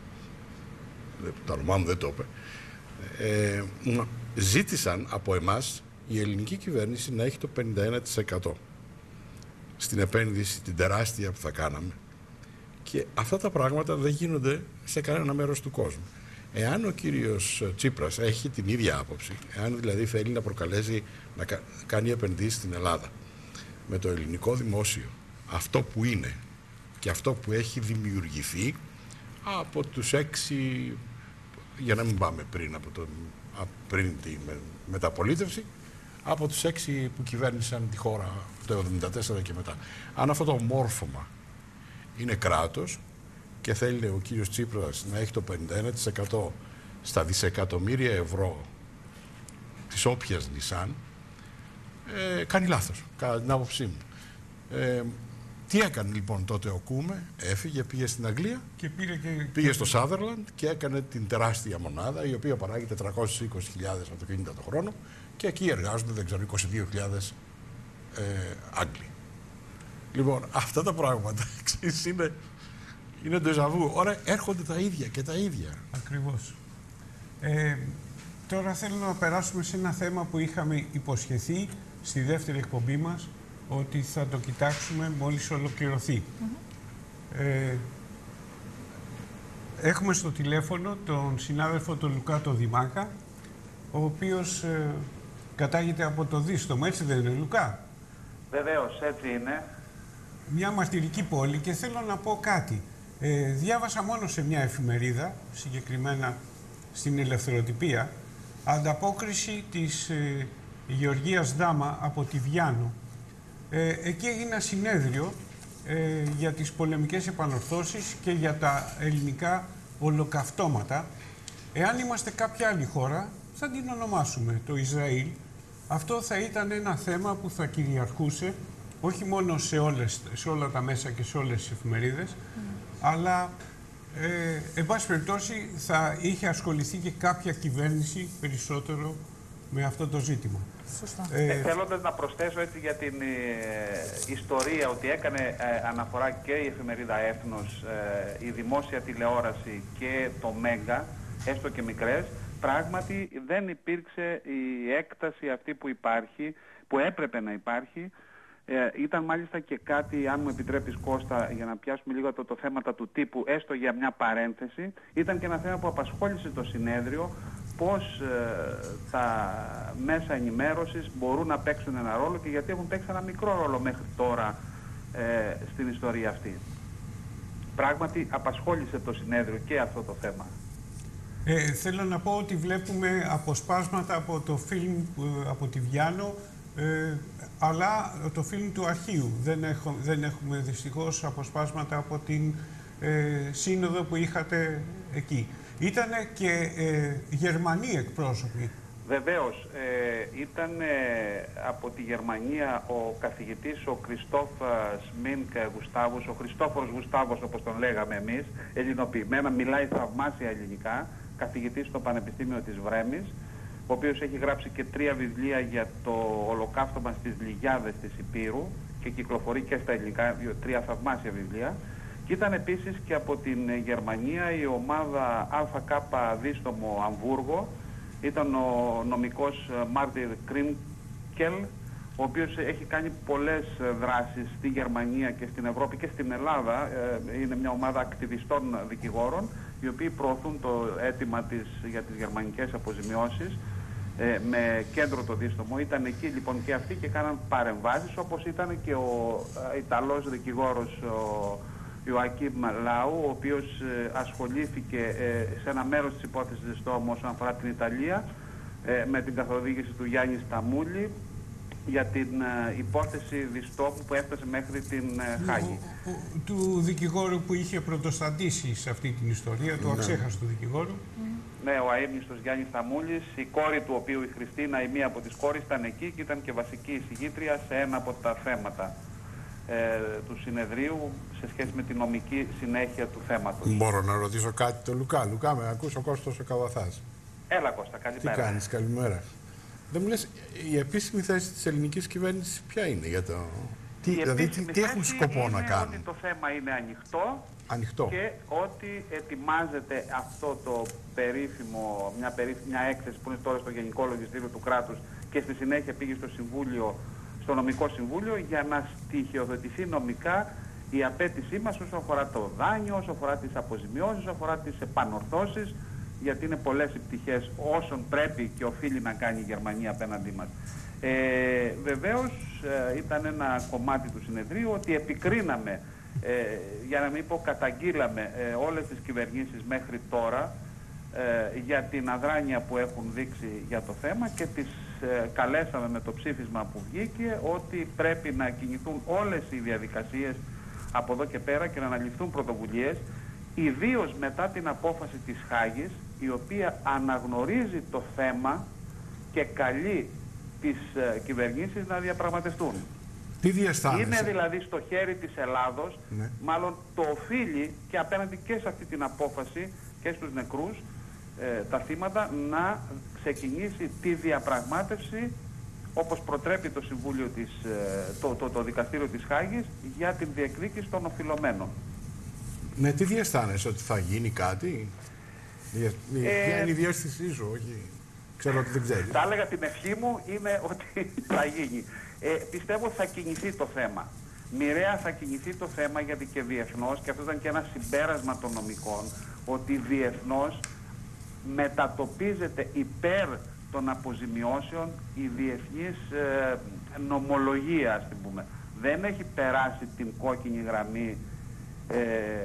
το όνομά μου δεν το είπε, ε, ζήτησαν από εμάς η ελληνική κυβέρνηση να έχει το πενήντα ένα τοις εκατό στην επένδυση την τεράστια που θα κάναμε, και αυτά τα πράγματα δεν γίνονται σε κανένα μέρος του κόσμου. Εάν ο κύριος Τσίπρας έχει την ίδια άποψη, εάν δηλαδή θέλει να προκαλέσει να κάνει επενδύσεις στην Ελλάδα, με το ελληνικό δημόσιο, αυτό που είναι και αυτό που έχει δημιουργηθεί από τους έξι, για να μην πάμε πριν από το, πριν τη με, μεταπολίτευση, από τους έξι που κυβέρνησαν τη χώρα το εβδομήντα τέσσερα και μετά. Αν αυτό το μόρφωμα είναι κράτος και θέλει ο κύριος Τσίπρας να έχει το πενήντα ένα τοις εκατό στα δισεκατομμύρια ευρώ της όποιας Nissan, Ε, κάνει λάθος, κατά την άποψή μου. Ε, τι έκανε λοιπόν τότε ο Κούμε? Έφυγε, πήγε στην Αγγλία, και πήρε και... πήγε στο Σάδερλαντ και έκανε την τεράστια μονάδα, η οποία παράγει τετρακόσιες είκοσι χιλιάδες αυτοκίνητα το χρόνο, και εκεί εργάζονται, δεν ξέρω, είκοσι δύο χιλιάδες ε, Άγγλοι. Λοιπόν, αυτά τα πράγματα είναι, είναι ντεζαβού. Ωραία, έρχονται τα ίδια και τα ίδια. Ακριβώς. Ε, τώρα θέλω να περάσουμε σε ένα θέμα που είχαμε υποσχεθεί στη δεύτερη εκπομπή μας, ότι θα το κοιτάξουμε μόλις ολοκληρωθεί. Mm-hmm. ε, έχουμε στο τηλέφωνο τον συνάδελφο τον Λουκά τον Δημάκα, ο οποίος ε, κατάγεται από το Δίστομο, έτσι δεν είναι, Λουκά? Βεβαίως, έτσι είναι. Μια μαρτυρική πόλη, και θέλω να πω κάτι. Ε, διάβασα μόνο σε μια εφημερίδα, συγκεκριμένα στην Ελευθεροτυπία, ανταπόκριση της ε, Γεωργίας Δάμα από τη Βιάνο. Ε, εκεί έγινε ένα συνέδριο ε, για τις πολεμικές επανορθώσεις και για τα ελληνικά ολοκαυτώματα. Εάν είμαστε κάποια άλλη χώρα, θα την ονομάσουμε το Ισραήλ. Αυτό θα ήταν ένα θέμα που θα κυριαρχούσε όχι μόνο σε, όλες, σε όλα τα μέσα και σε όλες τις εφημερίδες, mm. αλλά ε, εν πάση περιπτώσει θα είχε ασχοληθεί και κάποια κυβέρνηση περισσότερο με αυτό το ζήτημα. Σωστά. Ε, ε, θέλοντας να προσθέσω έτσι για την ε, ιστορία, ότι έκανε ε, αναφορά και η εφημερίδα Έθνος, ε, η δημόσια τηλεόραση και το Μέγκα, έστω και μικρές, πράγματι δεν υπήρξε η έκταση αυτή που υπάρχει, που έπρεπε να υπάρχει. Ε, ήταν μάλιστα και κάτι, αν μου επιτρέπεις Κώστα, για να πιάσουμε λίγο το, το θέματα του τύπου, έστω για μια παρένθεση, ήταν και ένα θέμα που απασχόλησε το συνέδριο, πώς ε, τα μέσα ενημέρωσης μπορούν να παίξουν ένα ρόλο, και γιατί έχουν παίξει ένα μικρό ρόλο μέχρι τώρα ε, στην ιστορία αυτή. Πράγματι απασχόλησε το συνέδριο και αυτό το θέμα. Ε, θέλω να πω ότι βλέπουμε αποσπάσματα από το φιλμ από τη Βιάνο, ε, αλλά το φιλμ του αρχείου. Δεν, έχω, δεν έχουμε δυστυχώς αποσπάσματα από την ε, σύνοδο που είχατε εκεί. Ήτανε και ε, Γερμανοί εκπρόσωποι Βεβαίως, ε, ήταν ε, από τη Γερμανία ο καθηγητής ο Κριστόφ Σμίνκ Γουστάβος, ο Χριστόφορος Γουστάβος όπως τον λέγαμε εμείς, ελληνοποιημένα, μιλάει θαυμάσια ελληνικά, καθηγητής στο Πανεπιστήμιο της Βρέμης, ο οποίος έχει γράψει και τρία βιβλία για το ολοκαύτωμα στις Λιγιάδες της Υπήρου και κυκλοφορεί και στα ελληνικά, τρία θαυμάσια βιβλία. Και ήταν επίσης και από την Γερμανία η ομάδα ΑΚ Δίστομο Αμβούργο, ήταν ο νομικός Μάρτιν Κρίνκελ, ο οποίος έχει κάνει πολλές δράσεις στη Γερμανία και στην Ευρώπη και στην Ελλάδα. Είναι μια ομάδα ακτιβιστών δικηγόρων, οι οποίοι προωθούν το αίτημα της, για τις γερμανικές αποζημιώσεις με κέντρο το Δίστομο. Ήταν εκεί λοιπόν και αυτοί και κάναν παρεμβάσεις, όπως ήταν και ο Ιταλός δικηγόρος ο Ιωακίμ Λάου, ο οποίος ε, ασχολήθηκε ε, σε ένα μέρος της υπόθεσης Διστόμου όσον αφορά την Ιταλία ε, με την καθοδήγηση του Γιάννη Σταμούλη για την ε, υπόθεση Διστόμου που έφτασε μέχρι την ε, Χάγη. Ο, ο, του δικηγόρου που είχε πρωτοστατήσει σε αυτή την ιστορία, του αξέχαστου δικηγόρου. Mm. Ναι, ο αείμνηστος Γιάννης Σταμούλης, η κόρη του οποίου η Χριστίνα, η μία από τις κόρες, ήταν εκεί και ήταν και βασική εισηγήτρια σε ένα από τα θέματα Ε, του συνεδρίου σε σχέση με τη νομική συνέχεια του θέματος. Μπορώ να ρωτήσω κάτι το Λουκά. Λουκά, με ακούς, ο Κώστας ο Καβαθάς. Έλα Κώστα, καλημέρα. Τι κάνεις, καλημέρα. Δεν μου λες, η επίσημη θέση της ελληνικής κυβέρνησης ποια είναι για το... Τι, δηλαδή, τι, τι έχουν σκοπό να κάνουν. Ότι το θέμα είναι ανοιχτό, ανοιχτό. Και ότι ετοιμάζεται αυτό το περίφημο, μια, περίφημη, μια έκθεση που είναι τώρα στο Γενικό Λογιστήριο του κράτους και στη συνέχεια πήγε στο Συμβούλιο, στο Νομικό Συμβούλιο, για να στοιχειοθετηθεί νομικά η απέτησή μας όσον αφορά το δάνειο, όσον αφορά τις αποζημιώσεις, όσον αφορά τις επανορθώσεις, γιατί είναι πολλές οι πτυχές όσων πρέπει και οφείλει να κάνει η Γερμανία απέναντί μας. Ε, βεβαίως ε, ήταν ένα κομμάτι του συνεδρίου ότι επικρίναμε, ε, για να μην πω καταγγείλαμε ε, όλες τις κυβερνήσεις μέχρι τώρα ε, για την αδράνεια που έχουν δείξει για το θέμα και τις ε, καλέσαμε με το ψήφισμα που βγήκε ότι πρέπει να κινηθούν όλες οι διαδικασίες από εδώ και πέρα και να αναλυφθούν πρωτοβουλίες, ιδίως μετά την απόφαση της Χάγης, η οποία αναγνωρίζει το θέμα και καλεί τις ε, κυβερνήσεις να διαπραγματευτούν. Τι διαισθάνεσαι? Είναι δηλαδή στο χέρι της Ελλάδος, ναι. μάλλον το οφείλει και απέναντι και σε αυτή την απόφαση και στους νεκρούς, ε, τα θύματα, να ξεκινήσει τη διαπραγμάτευση όπως προτρέπει το, Συμβούλιο της, ε, το, το, το Δικαστήριο της Χάγης για την διεκδίκηση των οφειλωμένων. Ναι, τι διαισθάνεσαι, ότι θα γίνει κάτι? Ε, Ποια είναι η διαίσθησή σου? Όχι, ξέρω ότι δεν ξέρεις. Θα έλεγα την ευχή μου είναι ότι θα γίνει. Ε, πιστεύω ότι θα κινηθεί το θέμα. Μοιραία θα κινηθεί το θέμα, γιατί και διεθνώς, και αυτό ήταν και ένα συμπέρασμα των νομικών, ότι διεθνώς μετατοπίζεται υπέρ των αποζημιώσεων η διεθνής ε, νομολογία, ας την πούμε. Δεν έχει περάσει την κόκκινη γραμμή ε,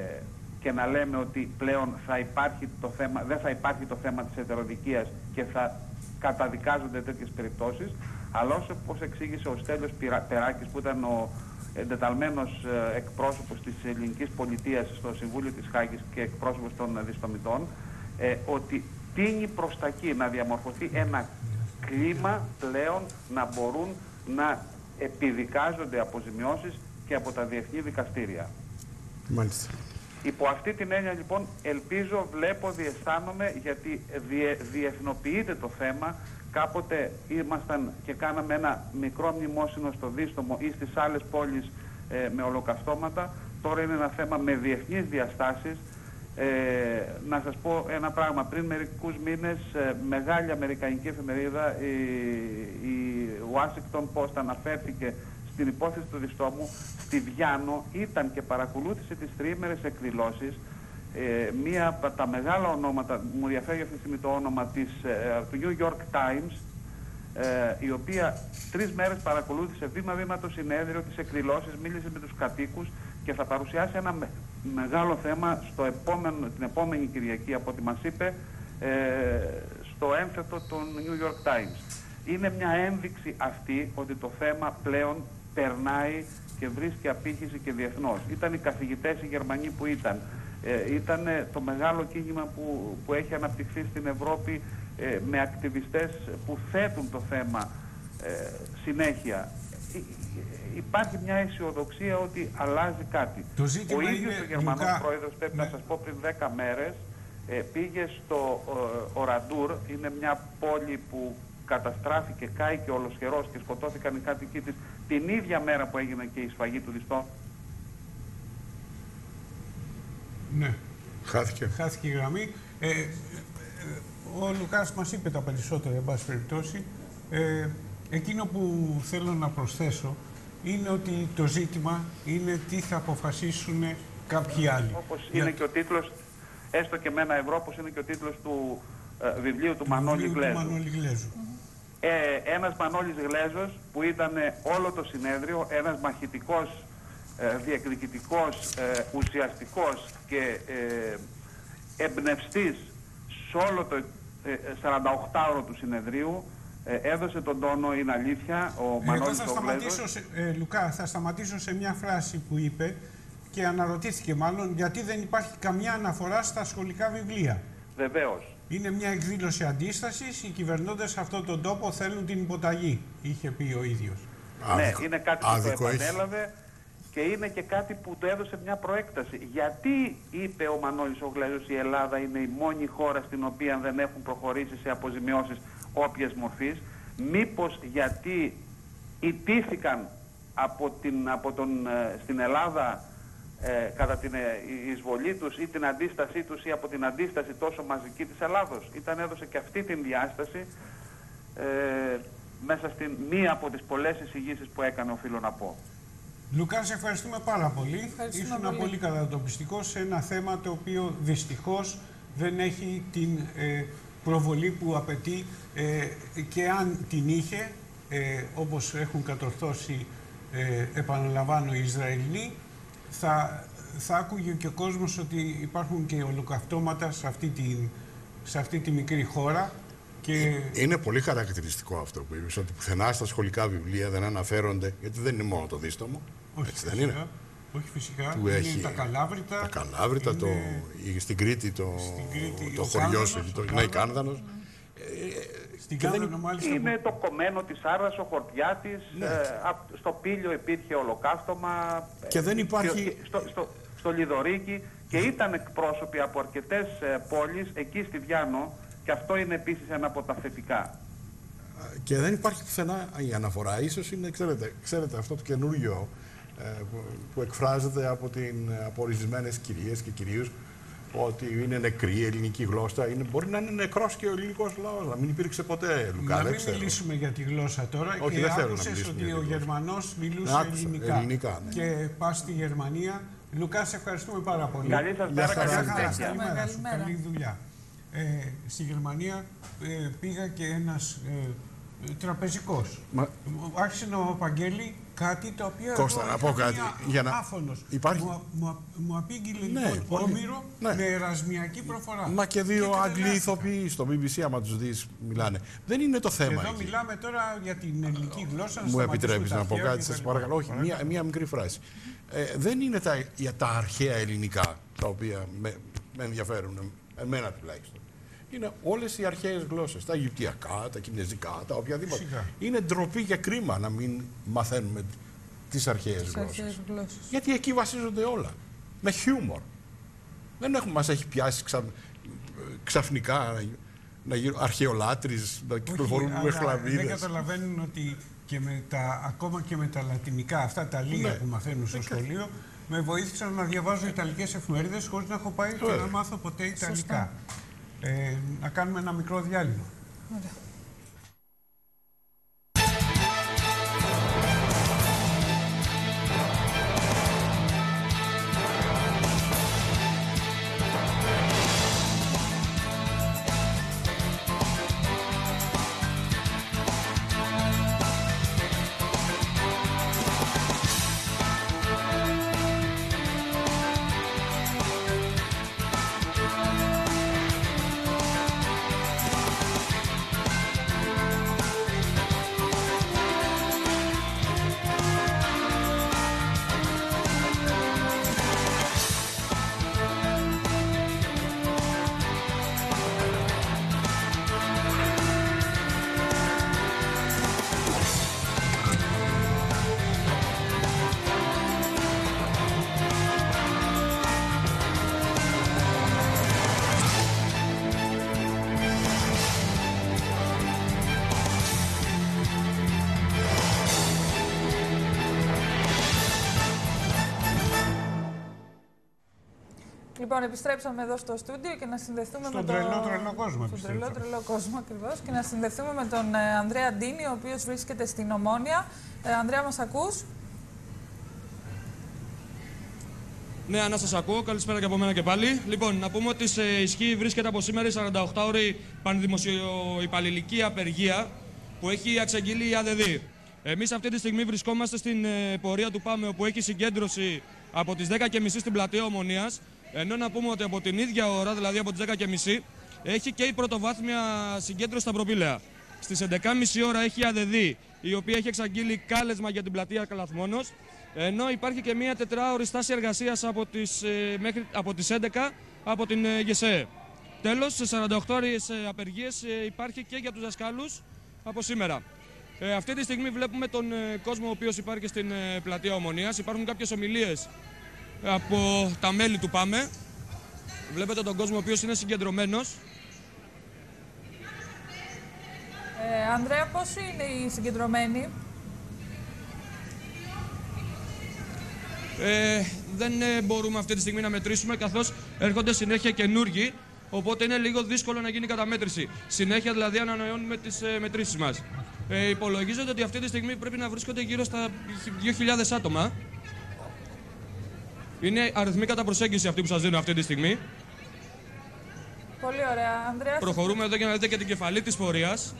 και να λέμε ότι πλέον θα υπάρχει το θέμα, δεν θα υπάρχει το θέμα της ετεροδικίας και θα καταδικάζονται τέτοιες περιπτώσεις, αλλά όσο όπως εξήγησε ο Στέλιος Περάκης, που ήταν ο εντεταλμένος ε, εκπρόσωπος της ελληνικής πολιτείας στο Συμβούλιο της Χάγης και εκπρόσωπος των διστομητών, ε, ότι τίνει προς τα εκεί να διαμορφωθεί ένα κλίμα πλέον να μπορούν να επιδικάζονται αποζημιώσεις και από τα διεθνή δικαστήρια. Μάλιστα. Υπό αυτή την έννοια λοιπόν ελπίζω, βλέπω, διαισθάνομαι, γιατί διε, διεθνοποιείται το θέμα. Κάποτε ήμασταν και κάναμε ένα μικρό μνημόσυνο στο Δίστομο ή στις άλλες πόλεις ε, με ολοκαυτώματα. Τώρα είναι ένα θέμα με διεθνείς διαστάσεις. Ε, να σας πω ένα πράγμα. Πριν μερικούς μήνες, ε, μεγάλη αμερικανική εφημερίδα, η, η Washington Post, αναφέρθηκε στην υπόθεση του Διστόμου. Στη Βιάνο ήταν και παρακολούθησε τις τριήμερες εκδηλώσεις. Ε, μία από τα μεγάλα ονόματα, μου ενδιαφέρει αυτή τη στιγμή το όνομα της, ε, του New York Times, ε, η οποία τρεις μέρες παρακολούθησε βήμα-βήμα το συνέδριο, τις εκδηλώσεις, μίλησε με τους κατοίκους και θα παρουσιάσει ένα με, μεγάλο θέμα στο επόμενο, την επόμενη Κυριακή, από ό,τι μας είπε, ε, στο ένθετο των New York Times. Είναι μια ένδειξη αυτή ότι το θέμα πλέον περνάει και βρίσκει απήχηση και διεθνώς. Ήταν οι καθηγητές οι Γερμανοί που ήταν. Ε, ήταν το μεγάλο κίνημα που, που έχει αναπτυχθεί στην Ευρώπη ε, με ακτιβιστές που θέτουν το θέμα ε, συνέχεια. Υπάρχει μια αισιοδοξία ότι αλλάζει κάτι. Το ο ίδιος ο Γερμανός Λουκά... πρόεδρος, πρέπει ναι. να σας πω, πριν δέκα μέρες ε, πήγε στο ε, Οραντούρ, είναι μια πόλη που καταστράφηκε, κάηκε ολοσχερός και σκοτώθηκαν οι κάτοικοι της την ίδια μέρα που έγινε και η σφαγή του Διστό. Ναι. Χάθηκε. Χάθηκε η γραμμή. Ε, ε, ο Λουκάς μας είπε τα περισσότερα, εν πάση περιπτώσει. Ε, εκείνο που θέλω να προσθέσω είναι ότι το ζήτημα είναι τι θα αποφασίσουν κάποιοι άλλοι. Όπως Για... είναι και ο τίτλος, έστω και με ένα ευρώ, όπως είναι και ο τίτλος του ε, βιβλίου του, του Μανώλη Γλέζου. Μανώλη Γλέζου. Ε, ένας Μανώλης Γλέζος που ήταν όλο το συνέδριο, ένας μαχητικός, ε, διεκδικητικός, ε, ουσιαστικός και ε, εμπνευστής σε όλο το ε, σαρανταοκτάωρο του συνεδρίου, ε, έδωσε τον τόνο, είναι αλήθεια, ο Εγώ Μανώλης θα ο σταματήσω, σε, ε, Λουκά, θα σταματήσω σε μια φράση που είπε και αναρωτήθηκε μάλλον γιατί δεν υπάρχει καμιά αναφορά στα σχολικά βιβλία. Βεβαίως. Είναι μια εκδήλωση αντίστασης, οι κυβερνώντες σε αυτόν τον τόπο θέλουν την υποταγή, είχε πει ο ίδιος. Ναι, είναι κάτι που το επανέλαβε και είναι και κάτι που του έδωσε μια προέκταση. Γιατί, είπε ο Μανώλης ο Γλέζος, η Ελλάδα είναι η μόνη χώρα στην οποία δεν έχουν προχωρήσει σε αποζημιώσεις όποιας μορφής, μήπως γιατί ιτήθηκαν από, την, από τον, στην Ελλάδα ε, κατά την εισβολή τους ή την αντίστασή τους ή από την αντίσταση τόσο μαζική της Ελλάδος. Ήταν, έδωσε και αυτή την διάσταση ε, μέσα στην μία από τις πολλές εισηγήσεις που έκανε, οφείλω να πω. Λουκά, σε ευχαριστούμε πάρα πολύ. Ευχαριστούμε Ήσουν πολύ, πολύ κατατοπιστικός σε ένα θέμα το οποίο δυστυχώς δεν έχει την ε, προβολή που απαιτεί ε, και αν την είχε, ε, όπως έχουν κατορθώσει, ε, επαναλαμβάνω, οι Ισραηλοί, θα, θα άκουγε και ο κόσμος ότι υπάρχουν και ολοκαυτώματα σε αυτή τη, σε αυτή τη μικρή χώρα. Και... Είναι πολύ χαρακτηριστικό αυτό που είπες, ότι πουθενά στα σχολικά βιβλία δεν αναφέρονται, γιατί δεν είναι μόνο το δίστομο. Όχι, έτσι φυσικά, δεν είναι. Όχι φυσικά, Του είναι έχει τα Καλάβρητα. Τα Καλάβρητα, είναι... το... στην Κρήτη το, στην Κρήτη, το χωριό σου, το ναι, Κάνδανος. Στην Κάνδανο, μάλιστα. Είναι το κομμένο της Άρδας, ο Χορτιάτης, ναι. ε, στο Πήλιο υπήρχε ολοκαύτωμα. Και δεν υπάρχει... Και, στο, στο, στο Λιδωρίκι και ήταν εκπρόσωποι από αρκετές ε, πόλεις εκεί στη Βιάνο και αυτό είναι επίσης ένα από τα θετικά. Και δεν υπάρχει πουθενά η αναφορά. Ίσως είναι, ξέρετε, ξέρετε αυτό το καινούργιο ε, που, που εκφράζεται από, την, από ορισμένες κυρίες και κυρίους ότι είναι νεκρή η ελληνική γλώσσα. Είναι, μπορεί να είναι νεκρός και ο ελληνικός λαός, να μην υπήρξε ποτέ, Λουκά. Να δεν μην ξέρω. μιλήσουμε για τη γλώσσα τώρα. Όχι, και δεν θέλω άκουσες να μιλήσουμε ότι για ο τη γλώσσα. Γερμανός μιλούσε Άκουσα, ελληνικά. ελληνικά ναι. Και πας στη Γερμανία. Λουκά, σε ευχαριστούμε πάρα πολύ. Καλή σας μέρα, καλή συνέχεια. συνέχεια. Καλή, καλή δουλειά. Ε, στη Γερμανία ε, πήγα και ένας ε, τραπεζικός. Μα... Άρχισε να μου απαγγέλει κάτι το οποίο Κώστα, εγώ να πω κάτι. Για να... άφωνος. Υπάρχει... Μου, μου, μου απήγγειλε ναι, λοιπόν πολύ... Όμηρο ναι. με ερασμιακή προφορά. Μα και δύο και Άγγλοι ηθοποιοί στο μπι μπι σι, άμα τους δεις, μιλάνε. Δεν είναι το θέμα. Εδώ εκεί. μιλάμε τώρα για την ελληνική γλώσσα. Μου επιτρέπεις να πω κάτι, σας παρακαλώ. Όχι, μία, μία μικρή φράση. Ε, δεν είναι τα, για τα αρχαία ελληνικά τα οποία με, με ενδιαφέρουν, εμένα τουλάχιστον. Είναι όλες οι αρχαίες γλώσσες, τα Αιγυπτιακά, τα Κινεζικά, τα οποιαδήποτε. Φυσικά. Είναι ντροπή και κρίμα να μην μαθαίνουμε τις αρχαίες τις γλώσσες. Αρχαίες γλώσσες. Γιατί εκεί βασίζονται όλα. Με χιούμορ. Δεν έχουμε, μας έχει πιάσει ξα, ξαφνικά να γίνουν αρχαιολάτρεις, να κυκλοφορούν με χλαμίδες. Δεν καταλαβαίνουν ότι και με τα, ακόμα και με τα λατινικά, αυτά τα λίγα ναι. που μαθαίνουν στο σχολείο, με βοήθησαν να διαβάζω ιταλικές εφημερίδες χωρίς να έχω πάει και να μάθω ποτέ ιταλικά. Ε, να κάνουμε ένα μικρό διάλειμμα. Ωραία. Λοιπόν, επιστρέψαμε εδώ στο στούντιο και να συνδεθούμε στον με τον... τρελό τρελό κόσμο. Στον τρελό τρελό κόσμο, ακριβώς. Και να συνδεθούμε με τον ε, Ανδρέα Ντίνη, ο οποίος βρίσκεται στην Ομόνια. Ε, Ανδρέα, μας ακούς? Ναι, Ανά, σας ακούω. Καλησπέρα και από μένα και πάλι. Λοιπόν, να πούμε ότι σε ισχύ βρίσκεται από σήμερα η σαρανταοκτάωρη πανδημοσιοϊπαλληλική απεργία που έχει εξαγγείλει η ΑΔΔ. Εμείς αυτή τη στιγμή βρισκόμαστε στην ε, πορεία του ΠΑΜΕ, όπου έχει συγκέντρωση από τις δέκα και μισή στην πλατεία Ομονίας. Ενώ να πούμε ότι από την ίδια ώρα, δηλαδή από τις δέκα και μισή, έχει και η πρωτοβάθμια συγκέντρωση στα Προπήλαια. Στις έντεκα και μισή ώρα έχει η ΑΔΔ, η οποία έχει εξαγγείλει κάλεσμα για την πλατεία Καλαθμόνος. Ενώ υπάρχει και μια τετράωρη στάση εργασίας από τις, ε, μέχρι, από τις έντεκα από την ε, ΓΕΣΕ. Τέλος, σε σαράντα οκτώ ώρες ε, απεργίες ε, υπάρχει και για τους δασκάλους από σήμερα. Ε, αυτή τη στιγμή βλέπουμε τον ε, κόσμο ο οποίος υπάρχει στην ε, πλατεία Ομονίας. Υπάρχουν κάποιες ομιλίες από τα μέλη του ΠΑΜΕ. Βλέπετε τον κόσμο ο οποίος είναι συγκεντρωμένος. Ε, Ανδρέα, πόσοι είναι οι συγκεντρωμένοι? Ε, δεν ε, μπορούμε αυτή τη στιγμή να μετρήσουμε, καθώς έρχονται συνέχεια καινούργοι, οπότε είναι λίγο δύσκολο να γίνει καταμέτρηση. Συνέχεια δηλαδή ανανεώνουμε τις ε, μετρήσεις μας. Ε, υπολογίζεται ότι αυτή τη στιγμή πρέπει να βρίσκονται γύρω στα δύο χιλιάδες άτομα. Είναι αριθμοί κατά προσέγγιση αυτή που σας δίνω αυτή τη στιγμή. Πολύ ωραία. Ανδρέα, προχωρούμε εδώ για να δείτε και την κεφαλή της πορείας.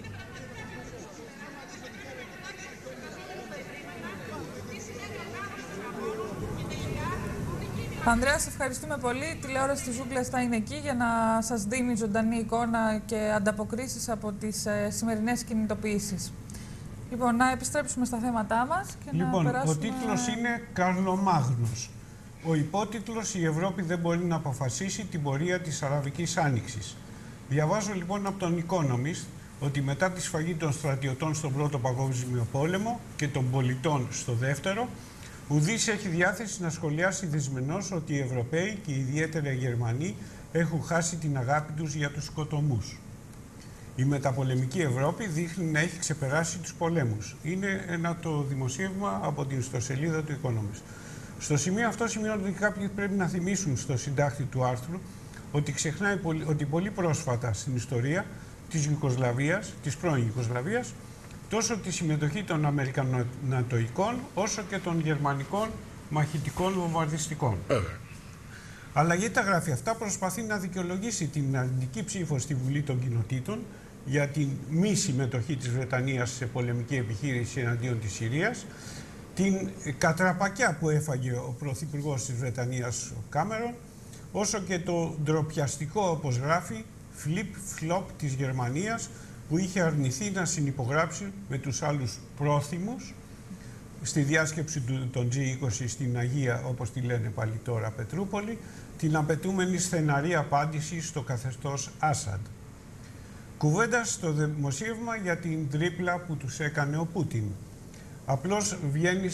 Ανδρέα, σε ευχαριστούμε πολύ. Η τηλεόραση της Ζούγκλας θα είναι εκεί για να σας δίνει ζωντανή εικόνα και ανταποκρίσεις από τις ε, σημερινές κινητοποιήσεις. Λοιπόν, να επιστρέψουμε στα θέματά μας και λοιπόν, να περάσουμε... ο τίτλος είναι «Καρλομάγνος». Ο υπότιτλος «Η Ευρώπη δεν μπορεί να αποφασίσει την πορεία της Αραβικής Άνοιξης». Διαβάζω λοιπόν από τον Economist ότι μετά τη σφαγή των στρατιωτών στον Πρώτο Παγκόσμιο Πόλεμο και των πολιτών στο Δεύτερο, ουδής έχει διάθεση να σχολιάσει δυσμενώς ότι οι Ευρωπαίοι και ιδιαίτερα οι Γερμανοί έχουν χάσει την αγάπη τους για τους σκοτωμούς. Η μεταπολεμική Ευρώπη δείχνει να έχει ξεπεράσει τους πολέμους. Είναι ένα το δημοσίευμα από την ιστοσελίδα του Economist. Στο σημείο αυτό σημειώνεται ότι κάποιοι πρέπει να θυμίσουν στο συντάκτη του άρθρου ότι ξεχνάει πολύ, ότι πολύ πρόσφατα στην ιστορία της Ιουγκοσλαβίας, της πρώην Ιουγκοσλαβίας, τόσο τη συμμετοχή των Αμερικανονατοικών όσο και των Γερμανικών μαχητικών βομβαρδιστικών. Ε. Αλλά γιατί τα γράφει αυτά, προσπαθεί να δικαιολογήσει την αρνητική ψήφο στη Βουλή των Κοινοτήτων για την μη συμμετοχή της Βρετανίας σε πολεμική επιχείρηση εναντίον της Συρίας, την κατραπακιά που έφαγε ο Πρωθυπουργός της Βρετανίας, ο Κάμερον, όσο και το ντροπιαστικό, όπως γράφει, flip-flop της Γερμανίας, που είχε αρνηθεί να συνυπογράψει με τους άλλους πρόθυμους στη διάσκεψη του, των τζι είκοσι στην Αγία, όπως τη λένε πάλι τώρα, Πετρούπολη, την απαιτούμενη στεναρή απάντηση στο καθεστώς Άσαντ. Κουβέντα στο δημοσίευμα για την τρίπλα που τους έκανε ο Πούτιν. Απλώς βγαίνει,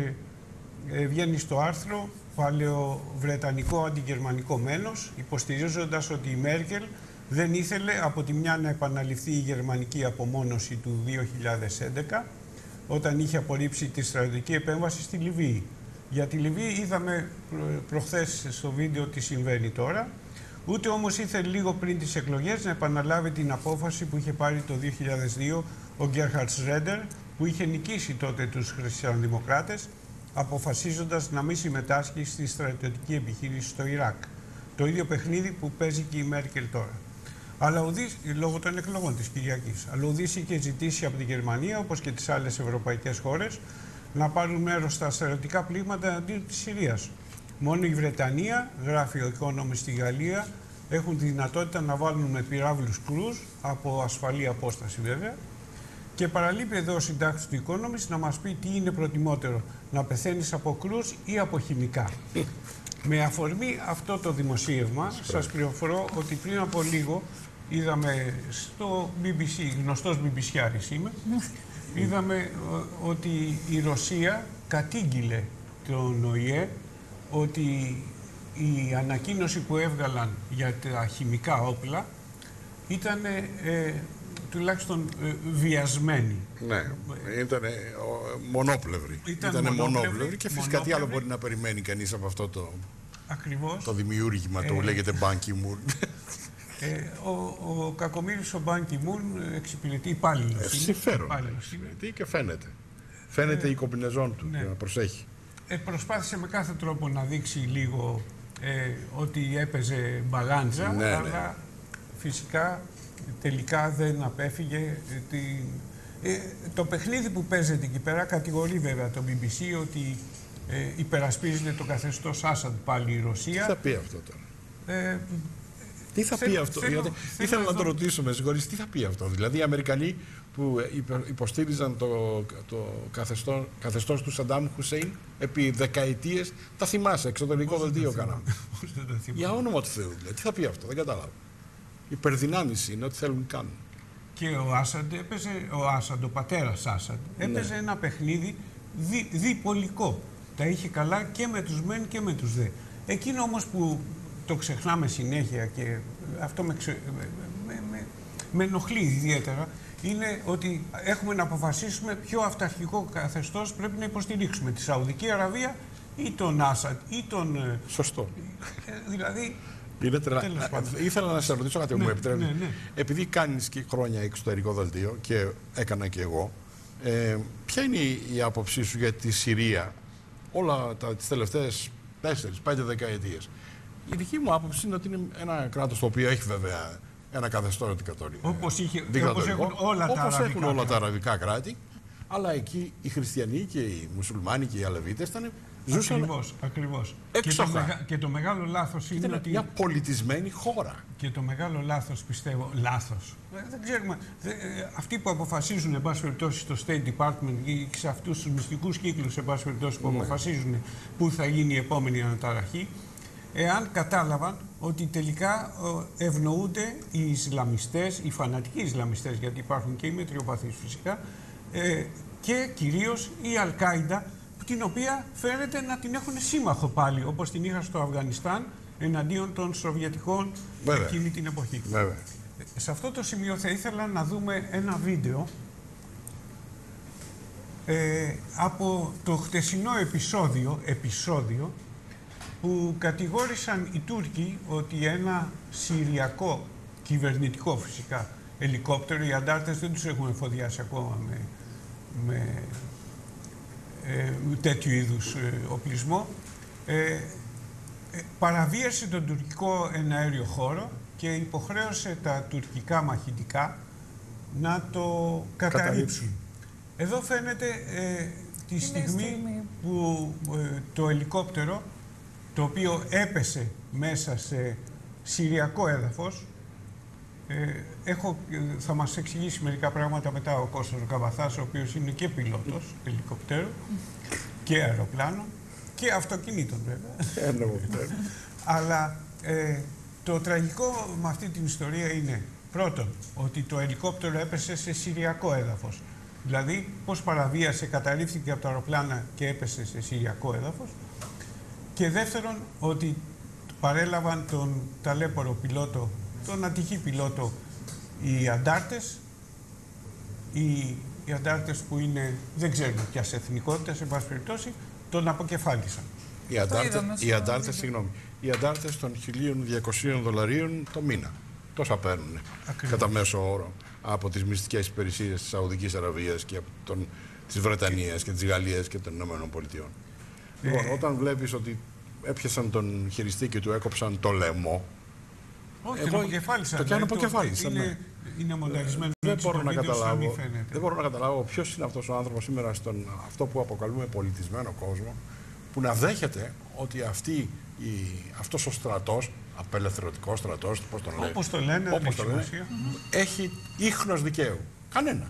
ε, βγαίνει στο άρθρο παλαιοβρετανικό αντιγερμανικό μένος, υποστηρίζοντας ότι η Μέρκελ δεν ήθελε από τη μια να επαναληφθεί η γερμανική απομόνωση του δύο χιλιάδες έντεκα, όταν είχε απορρίψει τη στρατιωτική επέμβαση στη Λιβύη. Για τη Λιβύη είδαμε προχθές στο βίντεο τι συμβαίνει τώρα, ούτε όμως ήθελε λίγο πριν τις εκλογές να επαναλάβει την απόφαση που είχε πάρει το δύο χιλιάδες δύο ο Γκέρχαρτ Σρέντερ, που είχε νικήσει τότε τους χριστιανοδημοκράτες, αποφασίζοντας να μην συμμετάσχει στη στρατιωτική επιχείρηση στο Ιράκ. Το ίδιο παιχνίδι που παίζει και η Μέρκελ τώρα. Αλλά ουδής, λόγω των εκλογών της Κυριακής. Αλλά ουδής είχε ζητήσει από τη Γερμανία, όπως και τις άλλες ευρωπαϊκές χώρες, να πάρουν μέρος στα στρατιωτικά πλήγματα αντί της Συρίας. Μόνο η Βρετανία, γράφει ο Economist στη Γαλλία, έχουν τη δυνατότητα να βάλουν με πυράβλους κρούς, από ασφαλή απόσταση βέβαια, και παραλείπει εδώ ο συντάκτης του Economist να μας πει τι είναι προτιμότερο, να πεθαίνεις από κρούς ή από χημικά. Με αφορμή αυτό το δημοσίευμα, σας πληροφορώ ότι πριν από λίγο είδαμε στο μπι μπι σι, γνωστός μπιμπισιάρης είμαι, είδαμε ότι η Ρωσία κατήγγειλε τον ΟΗΕ ότι η ανακοίνωση που έβγαλαν για τα χημικά όπλα ήταν ε, τουλάχιστον ε, βιασμένη. Ναι, ήταν μονόπλευρη. Ήταν μονόπλευρη και φυσικά τι άλλο μπορεί να περιμένει κανείς από αυτό το... Ακριβώς. Το δημιούργημα του ε, λέγεται Ban Ki-moon. Ε, ο, ο κακομοίρης ο Ban Ki-moon εξυπηρετεί υπάλληλος. Ε, συμφέρον. Εξυπηρετεί και φαίνεται. Φαίνεται ε, η κομπινεζόν του, ναι. Και να προσέχει. Ε, προσπάθησε με κάθε τρόπο να δείξει λίγο ε, ότι έπαιζε μπαλάντζα, ναι, αλλά ναι. Φυσικά τελικά δεν απέφυγε. Ε, τη, ε, το παιχνίδι που παίζεται εκεί πέρα κατηγορεί βέβαια το μπι μπι σι ότι ε, υπερασπίζεται το καθεστώς Άσαντ πάλι η Ρωσία. Τι θα πει αυτό τώρα. Ε, τι θα θέλω, πει αυτό, θέλω, γιατί θέλω ήθελα να το ρωτήσω, με συγχωρείς, τι θα πει αυτό. Δηλαδή οι Αμερικανοί που υποστήριζαν το, το καθεστώς, καθεστώς του Σαντάμ Χουσέιν επί δεκαετίες, τα θυμάσαι, εξωτερικό δελτίο κάναμε. Για όνομα του Θεού, δηλαδή, τι θα πει αυτό, δεν κατάλαβα. Η υπερδυνάμιση είναι ό,τι θέλουν να κάνουν. Και ο Άσαντ έπαιζε, ο Άσαντ, ο πατέρας Άσαντ, έπαιζε ναι. ένα παιχνίδι δι, διπολικό. Τα είχε καλά και με τους μεν και με τους δε. Εκείνο όμως που το ξεχνάμε συνέχεια και αυτό με, ξε... με, με, με ενοχλεί ιδιαίτερα, είναι ότι έχουμε να αποφασίσουμε ποιο αυταρχικό καθεστώς πρέπει να υποστηρίξουμε, τη Σαουδική Αραβία ή τον Άσαντ ή τον... Σωστό. Ε, δηλαδή... Είναι τρελά. Ήθελα να σε ρωτήσω κάτι, ναι, μου επιτρέπετε. Ναι, ναι. Επειδή κάνεις και χρόνια εξωτερικό δελτίο και έκανα και εγώ, ε, ποια είναι η άποψή σου για τη Συρία όλα τα, τις τελευταίες τέσσερις πέντε δεκαετίες? Η δική μου άποψη είναι ότι είναι ένα κράτος το οποίο έχει βέβαια ένα καθεστώς δικτατορικό. Όπως, είχε, όπως έχουν όλα τα όπως αραβικά έχουν όλα κράτη. τα αραβικά κράτη, αλλά εκεί οι χριστιανοί και οι μουσουλμάνοι και οι αλεβίτες ήταν. Ζούσαν ακριβώς, ακριβώς. Και το, μεγα, και το μεγάλο λάθος είναι ήταν ότι... μια πολιτισμένη χώρα. Και το μεγάλο λάθος, πιστεύω, λάθος. Δεν ξέρουμε. Δε, αυτοί που αποφασίζουν, εν πάση περιπτώσει, στο State Department ή σε αυτούς τους μυστικούς κύκλους, εν πάση περιπτώσει, που ναι. αποφασίζουν πού θα γίνει η επόμενη αναταραχή, εάν κατάλαβαν ότι τελικά ευνοούνται οι Ισλαμιστές, οι φανατικοί Ισλαμιστές, γιατί υπάρχουν και οι μετριοπαθείς φυσικά, ε, και κυρίως η Αλ-Κάιντα, την οποία φαίνεται να την έχουν σύμμαχο πάλι, όπως την είχα στο Αφγανιστάν, εναντίον των Σοβιετικών Βέβαια. εκείνη την εποχή. Βέβαια. Σε αυτό το σημείο θα ήθελα να δούμε ένα βίντεο ε, από το χτεσινό επεισόδιο, επεισόδιο που κατηγόρησαν οι Τούρκοι ότι ένα συριακό, κυβερνητικό φυσικά, ελικόπτερο, οι αντάρτες δεν τους έχουν εφοδιάσει ακόμα με, με ε, τέτοιου είδους ε, οπλισμό, ε, ε, παραβίασε τον τουρκικό εναέριο χώρο και υποχρέωσε τα τουρκικά μαχητικά να το καταρρίψουν. Εδώ φαίνεται ε, τη στιγμή, στιγμή που ε, το ελικόπτερο, το οποίο έπεσε μέσα σε συριακό έδαφος, ε, έχω, θα μας εξηγήσει μερικά πράγματα μετά ο Κώστας ο Καβαθάς, ο οποίος είναι και πιλότος ελικοπτέρου και αεροπλάνων και αυτοκινήτων βέβαια. Αλλά ε, το τραγικό με αυτή την ιστορία είναι πρώτον ότι το ελικόπτερο έπεσε σε συριακό έδαφος. Δηλαδή πώς παραβίασε, καταρρίφθηκε από τα αεροπλάνα και έπεσε σε συριακό έδαφος. Και δεύτερον, ότι παρέλαβαν τον ταλέπορο πιλότο, τον ατυχή πιλότο, οι αντάρτες, οι, οι αντάρτες που είναι, δεν ξέρουμε ποιας εθνικότητας, σε πάση περιπτώσει, τον αποκεφάλισαν. Οι αντάρτες, οι αντάρτες, συγγνώμη, οι αντάρτες των χίλια διακοσίων δολαρίων το μήνα. Τόσα παίρνουν κατά μέσο όρο από τις μυστικές υπηρεσίες της Σαουδικής Αραβίας και από τον, της Βρετανίας και της Γαλλίας και των Ηνωμένων Πολιτειών. Λοιπόν, όταν βλέπεις ότι έπιασαν τον χειριστή και του έκοψαν το λαιμό. Όχι, τον αποκεφάλισαν. Το πιάνουν αποκεφάλισαν. Είναι, είναι μονταρισμένο. Δεν μπορώ να καταλάβω. Δεν μπορώ να καταλάβω ποιος είναι αυτός ο άνθρωπος σήμερα στον αυτό που αποκαλούμε πολιτισμένο κόσμο, που να δέχεται ότι αυτή η, αυτός ο στρατός, απελευθερωτικός στρατός, πώς τον λένε, όπως το λένε, όπως το λένε mm-hmm. έχει ίχνος δικαίου. Κανένα.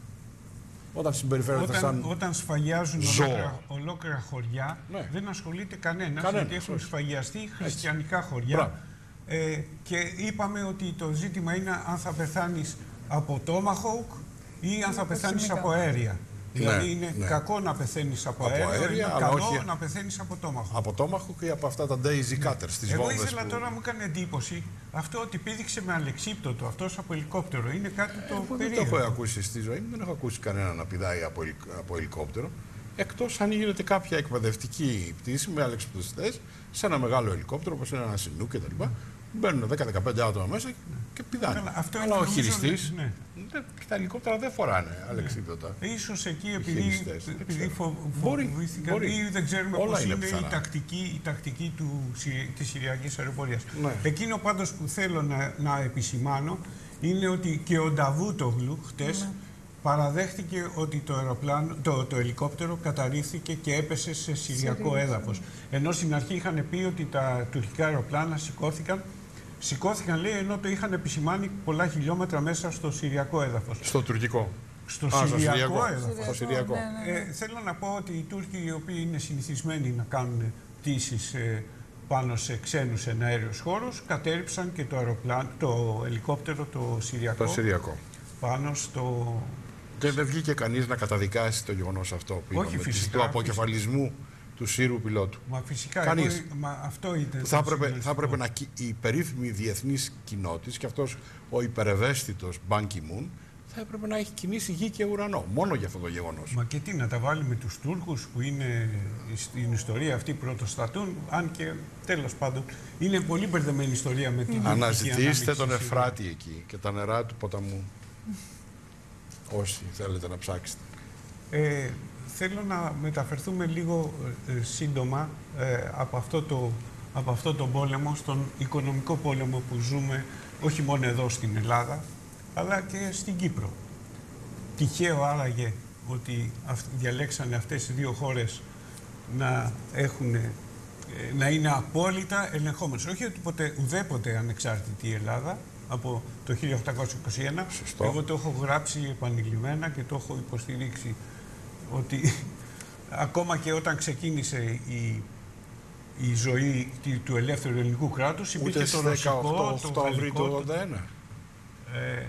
Όταν συμπεριφέρονται όταν, σαν όταν σφαγιάζουν ολόκληρα, ολόκληρα χωριά, ναι. δεν ασχολείται κανένας, Κανένα, γιατί έχουν σφαγιαστεί χριστιανικά Έτσι. χωριά. Ε, και είπαμε ότι το ζήτημα είναι αν θα πεθάνεις από Tomahawk ή αν θα πεθάνεις από αέρια. Δηλαδή ναι, είναι ναι. κακό να πεθαίνεις από, από αέριο, αέρια, είναι καλό όχι... να πεθαίνεις από Tomahawk. Από Tomahawk ή από αυτά τα Daisy Cutters, ναι. τις Εγώ βόμβες ήθελα που... τώρα, μου έκανε εντύπωση αυτό ότι πήδηξε με αλεξίπτωτο αυτός από ελικόπτερο. Είναι κάτι το ε, περίεργο. Δεν το έχω ακούσει στη ζωή μου, δεν έχω ακούσει κανένα να πηδάει από, από ελικόπτερο. εκτός αν γίνεται κάποια εκπαιδευτική πτήση με αλεξιπτωτιστές σε ένα μεγάλο ελικόπτερο, όπως είναι ένα Σινού κτλ. Μπαίνουν δέκα με δεκαπέντε άτομα μέσα και πηδάνε. Αλλά, αυτό Αλλά ο χειριστής, ναι. τα ελικόπτερα δεν φοράνε αλεξίπτωτα. Ναι. Ίσως εκεί επειδή, επειδή φοβήθηκαν ή δεν ξέρουμε πώς είναι, είναι η τακτική, η τακτική του, της Συριακής αεροπορίας. Ναι. Εκείνο πάντως που θέλω να, να επισημάνω είναι ότι και ο Νταβούτογλου χτες ναι. παραδέχτηκε ότι το, αεροπλάνο, το, το ελικόπτερο καταρρίφθηκε και έπεσε σε συριακό έδαφος. Ενώ στην αρχή είχαν πει ότι τα τουρκικά αεροπλάνα σηκώθηκαν, σηκώθηκαν λέει, ενώ το είχαν επισημάνει πολλά χιλιόμετρα μέσα στο συριακό έδαφος. Στο τουρκικό. Στο Α, συριακό, συριακό έδαφος. Στο συριακό. Ναι, ναι, ναι. Ε, θέλω να πω ότι οι Τούρκοι οι οποίοι είναι συνηθισμένοι να κάνουν πτήσεις ε, πάνω σε ξένους εναέριους χώρους, κατέριψαν και το, αεροπλάνο, το ελικόπτερο το συριακό, το συριακό. πάνω στο... Και δεν βγήκε κανείς να καταδικάσει το γεγονός αυτό που Όχι, είπαμε, φυσικά, του αποκεφαλισμού φυσικά. του Σύρου πιλότου. Μα φυσικά, κανείς. Εγώ, μα αυτό ήταν θα έπρεπε, θα έπρεπε να η περίφημη διεθνής κοινότητα και αυτός ο υπερευαίσθητος Μπαν Κι Μουν θα έπρεπε να έχει κινήσει γη και ουρανό, μόνο για αυτό το γεγονός. Μα και τι, να τα βάλει με τους Τούρκους που είναι στην ιστορία αυτή πρωτοστατούν, αν και τέλος πάντων είναι πολύ μπερδεμένη ιστορία με την Αναζητήστε τον Εφράτη εκεί και τα νερά του ποταμού. Όσοι θέλετε να ψάξετε. Ε, θέλω να μεταφερθούμε λίγο ε, σύντομα ε, από, αυτό το, από αυτό το πόλεμο στον οικονομικό πόλεμο που ζούμε όχι μόνο εδώ στην Ελλάδα, αλλά και στην Κύπρο. Τυχαίο άραγε ότι αυ, διαλέξανε αυτές οι δύο χώρες να, έχουν, ε, να είναι απόλυτα ελεγχόμενες. Όχι ότι ποτέ, ουδέποτε ανεξάρτητη η Ελλάδα, από το χίλια οκτακόσια είκοσι ένα. Σωστό. Εγώ το έχω γράψει επανειλημμένα και το έχω υποστηρίξει ότι ακόμα και όταν ξεκίνησε η, η ζωή του ελεύθερου ελληνικού κράτους υπήρχε το ρωσικό, το γαλλικό, το ογδόντα ένα. Ε,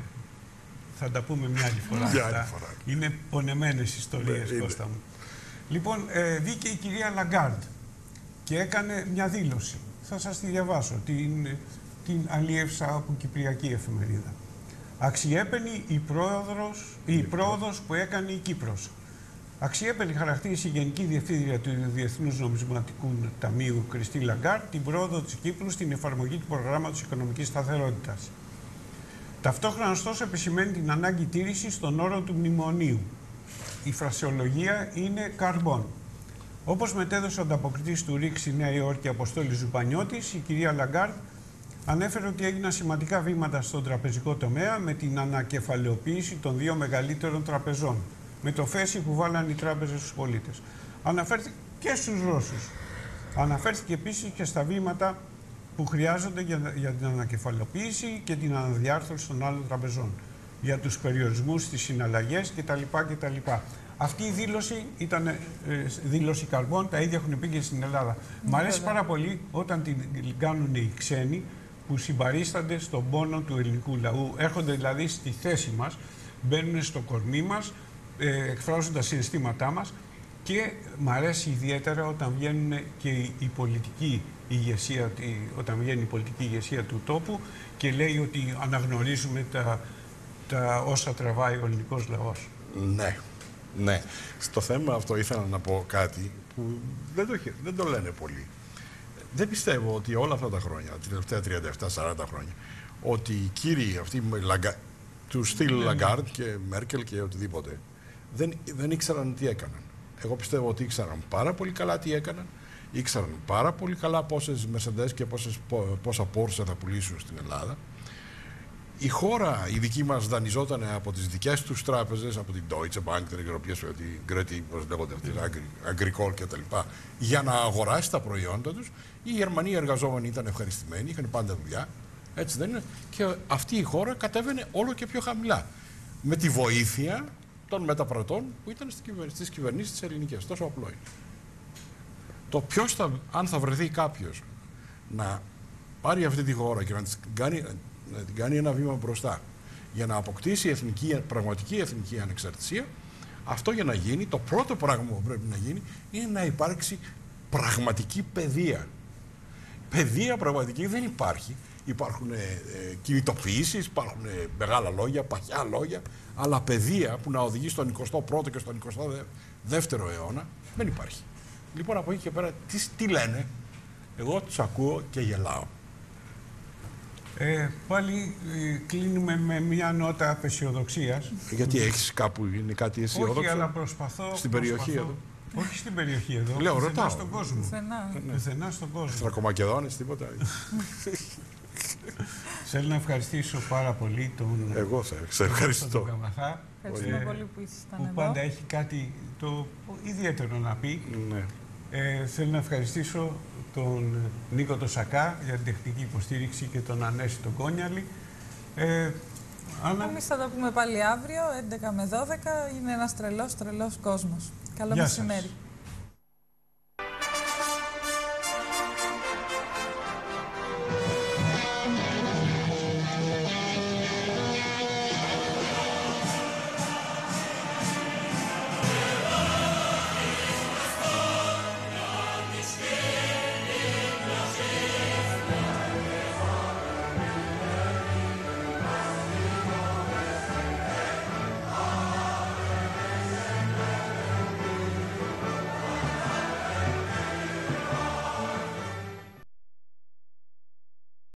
θα τα πούμε μια άλλη φορά. Μια άλλη φορά. Είναι πονεμένες ιστορίες, Κώστα μου. Λοιπόν, ε, βγήκε η κυρία Λαγκάρντ και έκανε μια δήλωση. Θα σας τη διαβάσω. Την, την αλίευσα από Κυπριακή Εφημερίδα. Αξιέπαινη η, πρόοδος, η πρόοδος που έκανε η Κύπρος. Αξιέπαινη χαρακτήρισε η Γενική Διευθύντρια του Διεθνούς Νομισματικού Ταμείου Κριστί Λαγκάρντ την πρόοδο της Κύπρου στην εφαρμογή του προγράμματος οικονομικής σταθερότητας. Ταυτόχρονα, ωστόσο, επισημαίνει την ανάγκη τήρησης των όρων του μνημονίου. Η φρασεολογία είναι καρμπών. Όπως μετέδωσε ο ανταποκριτής του ΡΙΚ στη Νέα Υόρκη, Αποστόλης Ζουπανιώτης, η κυρία Λαγκάρντ ανέφερε ότι έγιναν σημαντικά βήματα στον τραπεζικό τομέα με την ανακεφαλαιοποίηση των δύο μεγαλύτερων τραπεζών, με το φέση που βάλαν οι τράπεζες στους πολίτες. Αναφέρθηκε και στους Ρώσους. Αναφέρθηκε επίσης και στα βήματα που χρειάζονται για, για την ανακεφαλαιοποίηση και την αναδιάρθρωση των άλλων τραπεζών, για τους περιορισμούς, τις συναλλαγές κτλ. κτλ. Αυτή η δήλωση ήταν ε, δήλωση καρμπών, τα ίδια έχουν πει και στην Ελλάδα. Μ' αρέσει πάρα πολύ όταν την κάνουν οι ξένοι που συμπαρίστανται στον πόνο του ελληνικού λαού. Έρχονται δηλαδή στη θέση μας, μπαίνουν στο κορμί μας, ε, εκφράζουν τα συναισθήματά μας και μ' αρέσει ιδιαίτερα όταν βγαίνουν και η πολιτική ηγεσία, όταν βγαίνει η πολιτική ηγεσία του τόπου και λέει ότι αναγνωρίζουμε τα, τα όσα τραβάει ο ελληνικός λαός. Ναι, ναι. Στο θέμα αυτό ήθελα να πω κάτι που δεν το, δεν το λένε πολύ. Δεν πιστεύω ότι όλα αυτά τα χρόνια, τα τελευταία τριάντα επτά σαράντα χρόνια, ότι οι κύριοι αυτοί λαγκα, του στυλ ναι, Λαγκάρντ και Μέρκελ και οτιδήποτε, δεν, δεν ήξεραν τι έκαναν. Εγώ πιστεύω ότι ήξεραν πάρα πολύ καλά τι έκαναν, ήξεραν πάρα πολύ καλά πόσες Mercedes και πόσες, πόσα Porsche θα πουλήσουν στην Ελλάδα. Η χώρα, η δική μας, δανειζόταν από τις δικές τους τράπεζες, από την Deutsche Bank, την Ευρωπαϊκή, την Γκρέτη, πώς λέγονται αυτή, Agricole κτλ. Για να αγοράσει τα προϊόντα τους. Οι Γερμανοί εργαζόμενοι ήταν ευχαριστημένοι, είχαν πάντα δουλειά. Έτσι δεν είναι. Και αυτή η χώρα κατέβαινε όλο και πιο χαμηλά. Με τη βοήθεια των μεταπρατών που ήταν στις κυβερνήσεις της ελληνικές. Τόσο απλό είναι. Το ποιος θα, αν θα βρεθεί κάποιος να πάρει αυτή τη χώρα και να την κάνει, να την κάνει ένα βήμα μπροστά για να αποκτήσει εθνική, πραγματική εθνική ανεξαρτησία, αυτό για να γίνει, το πρώτο πράγμα που πρέπει να γίνει είναι να υπάρξει πραγματική παιδεία. Παιδεία πραγματική δεν υπάρχει. Υπάρχουν ε, ε, κινητοποιήσεις, υπάρχουν ε, μεγάλα λόγια, παχιά λόγια, αλλά παιδεία που να οδηγεί στον εικοστό πρώτο και στον εικοστό δεύτερο αιώνα Δεν υπάρχει. Λοιπόν, από εκεί και πέρα, τι, τι λένε, εγώ τους ακούω και γελάω. Ε, πάλι ε, κλείνουμε με μια νότα απεσιοδοξίας. Γιατί έχεις κάπου, είναι κάτι αισιόδοξο? Όχι, αλλά προσπαθώ... Στην περιοχή προσπαθώ, εδώ. Όχι στην περιοχή εδώ. Λέω, πουθενά ρωτάω. στον κόσμο. Πουθενά. Ναι. Πουθενά στον κόσμο. Θρακομακεδόνες, τίποτα. Θέλω να ευχαριστήσω πάρα πολύ τον... Εγώ σε, σε ευχαριστώ. Τον Καμαθά. Ευχαριστούμε ε, πολύ που ήσασταν που εδώ. πάντα έχει κάτι το ιδιαίτερο να πει. Ναι. Ε, θέλω να ευχαριστήσω τον Νίκο τον Σακά για την τεχνική υποστήριξη και τον Ανέση τον Κόνιαλη. Ε, Άννα... Εμείς θα τα πούμε πάλι αύριο, έντεκα με δώδεκα. Είναι ένας τρελός, τρελός κόσμος. Καλό Γεια μεσημέρι. σας.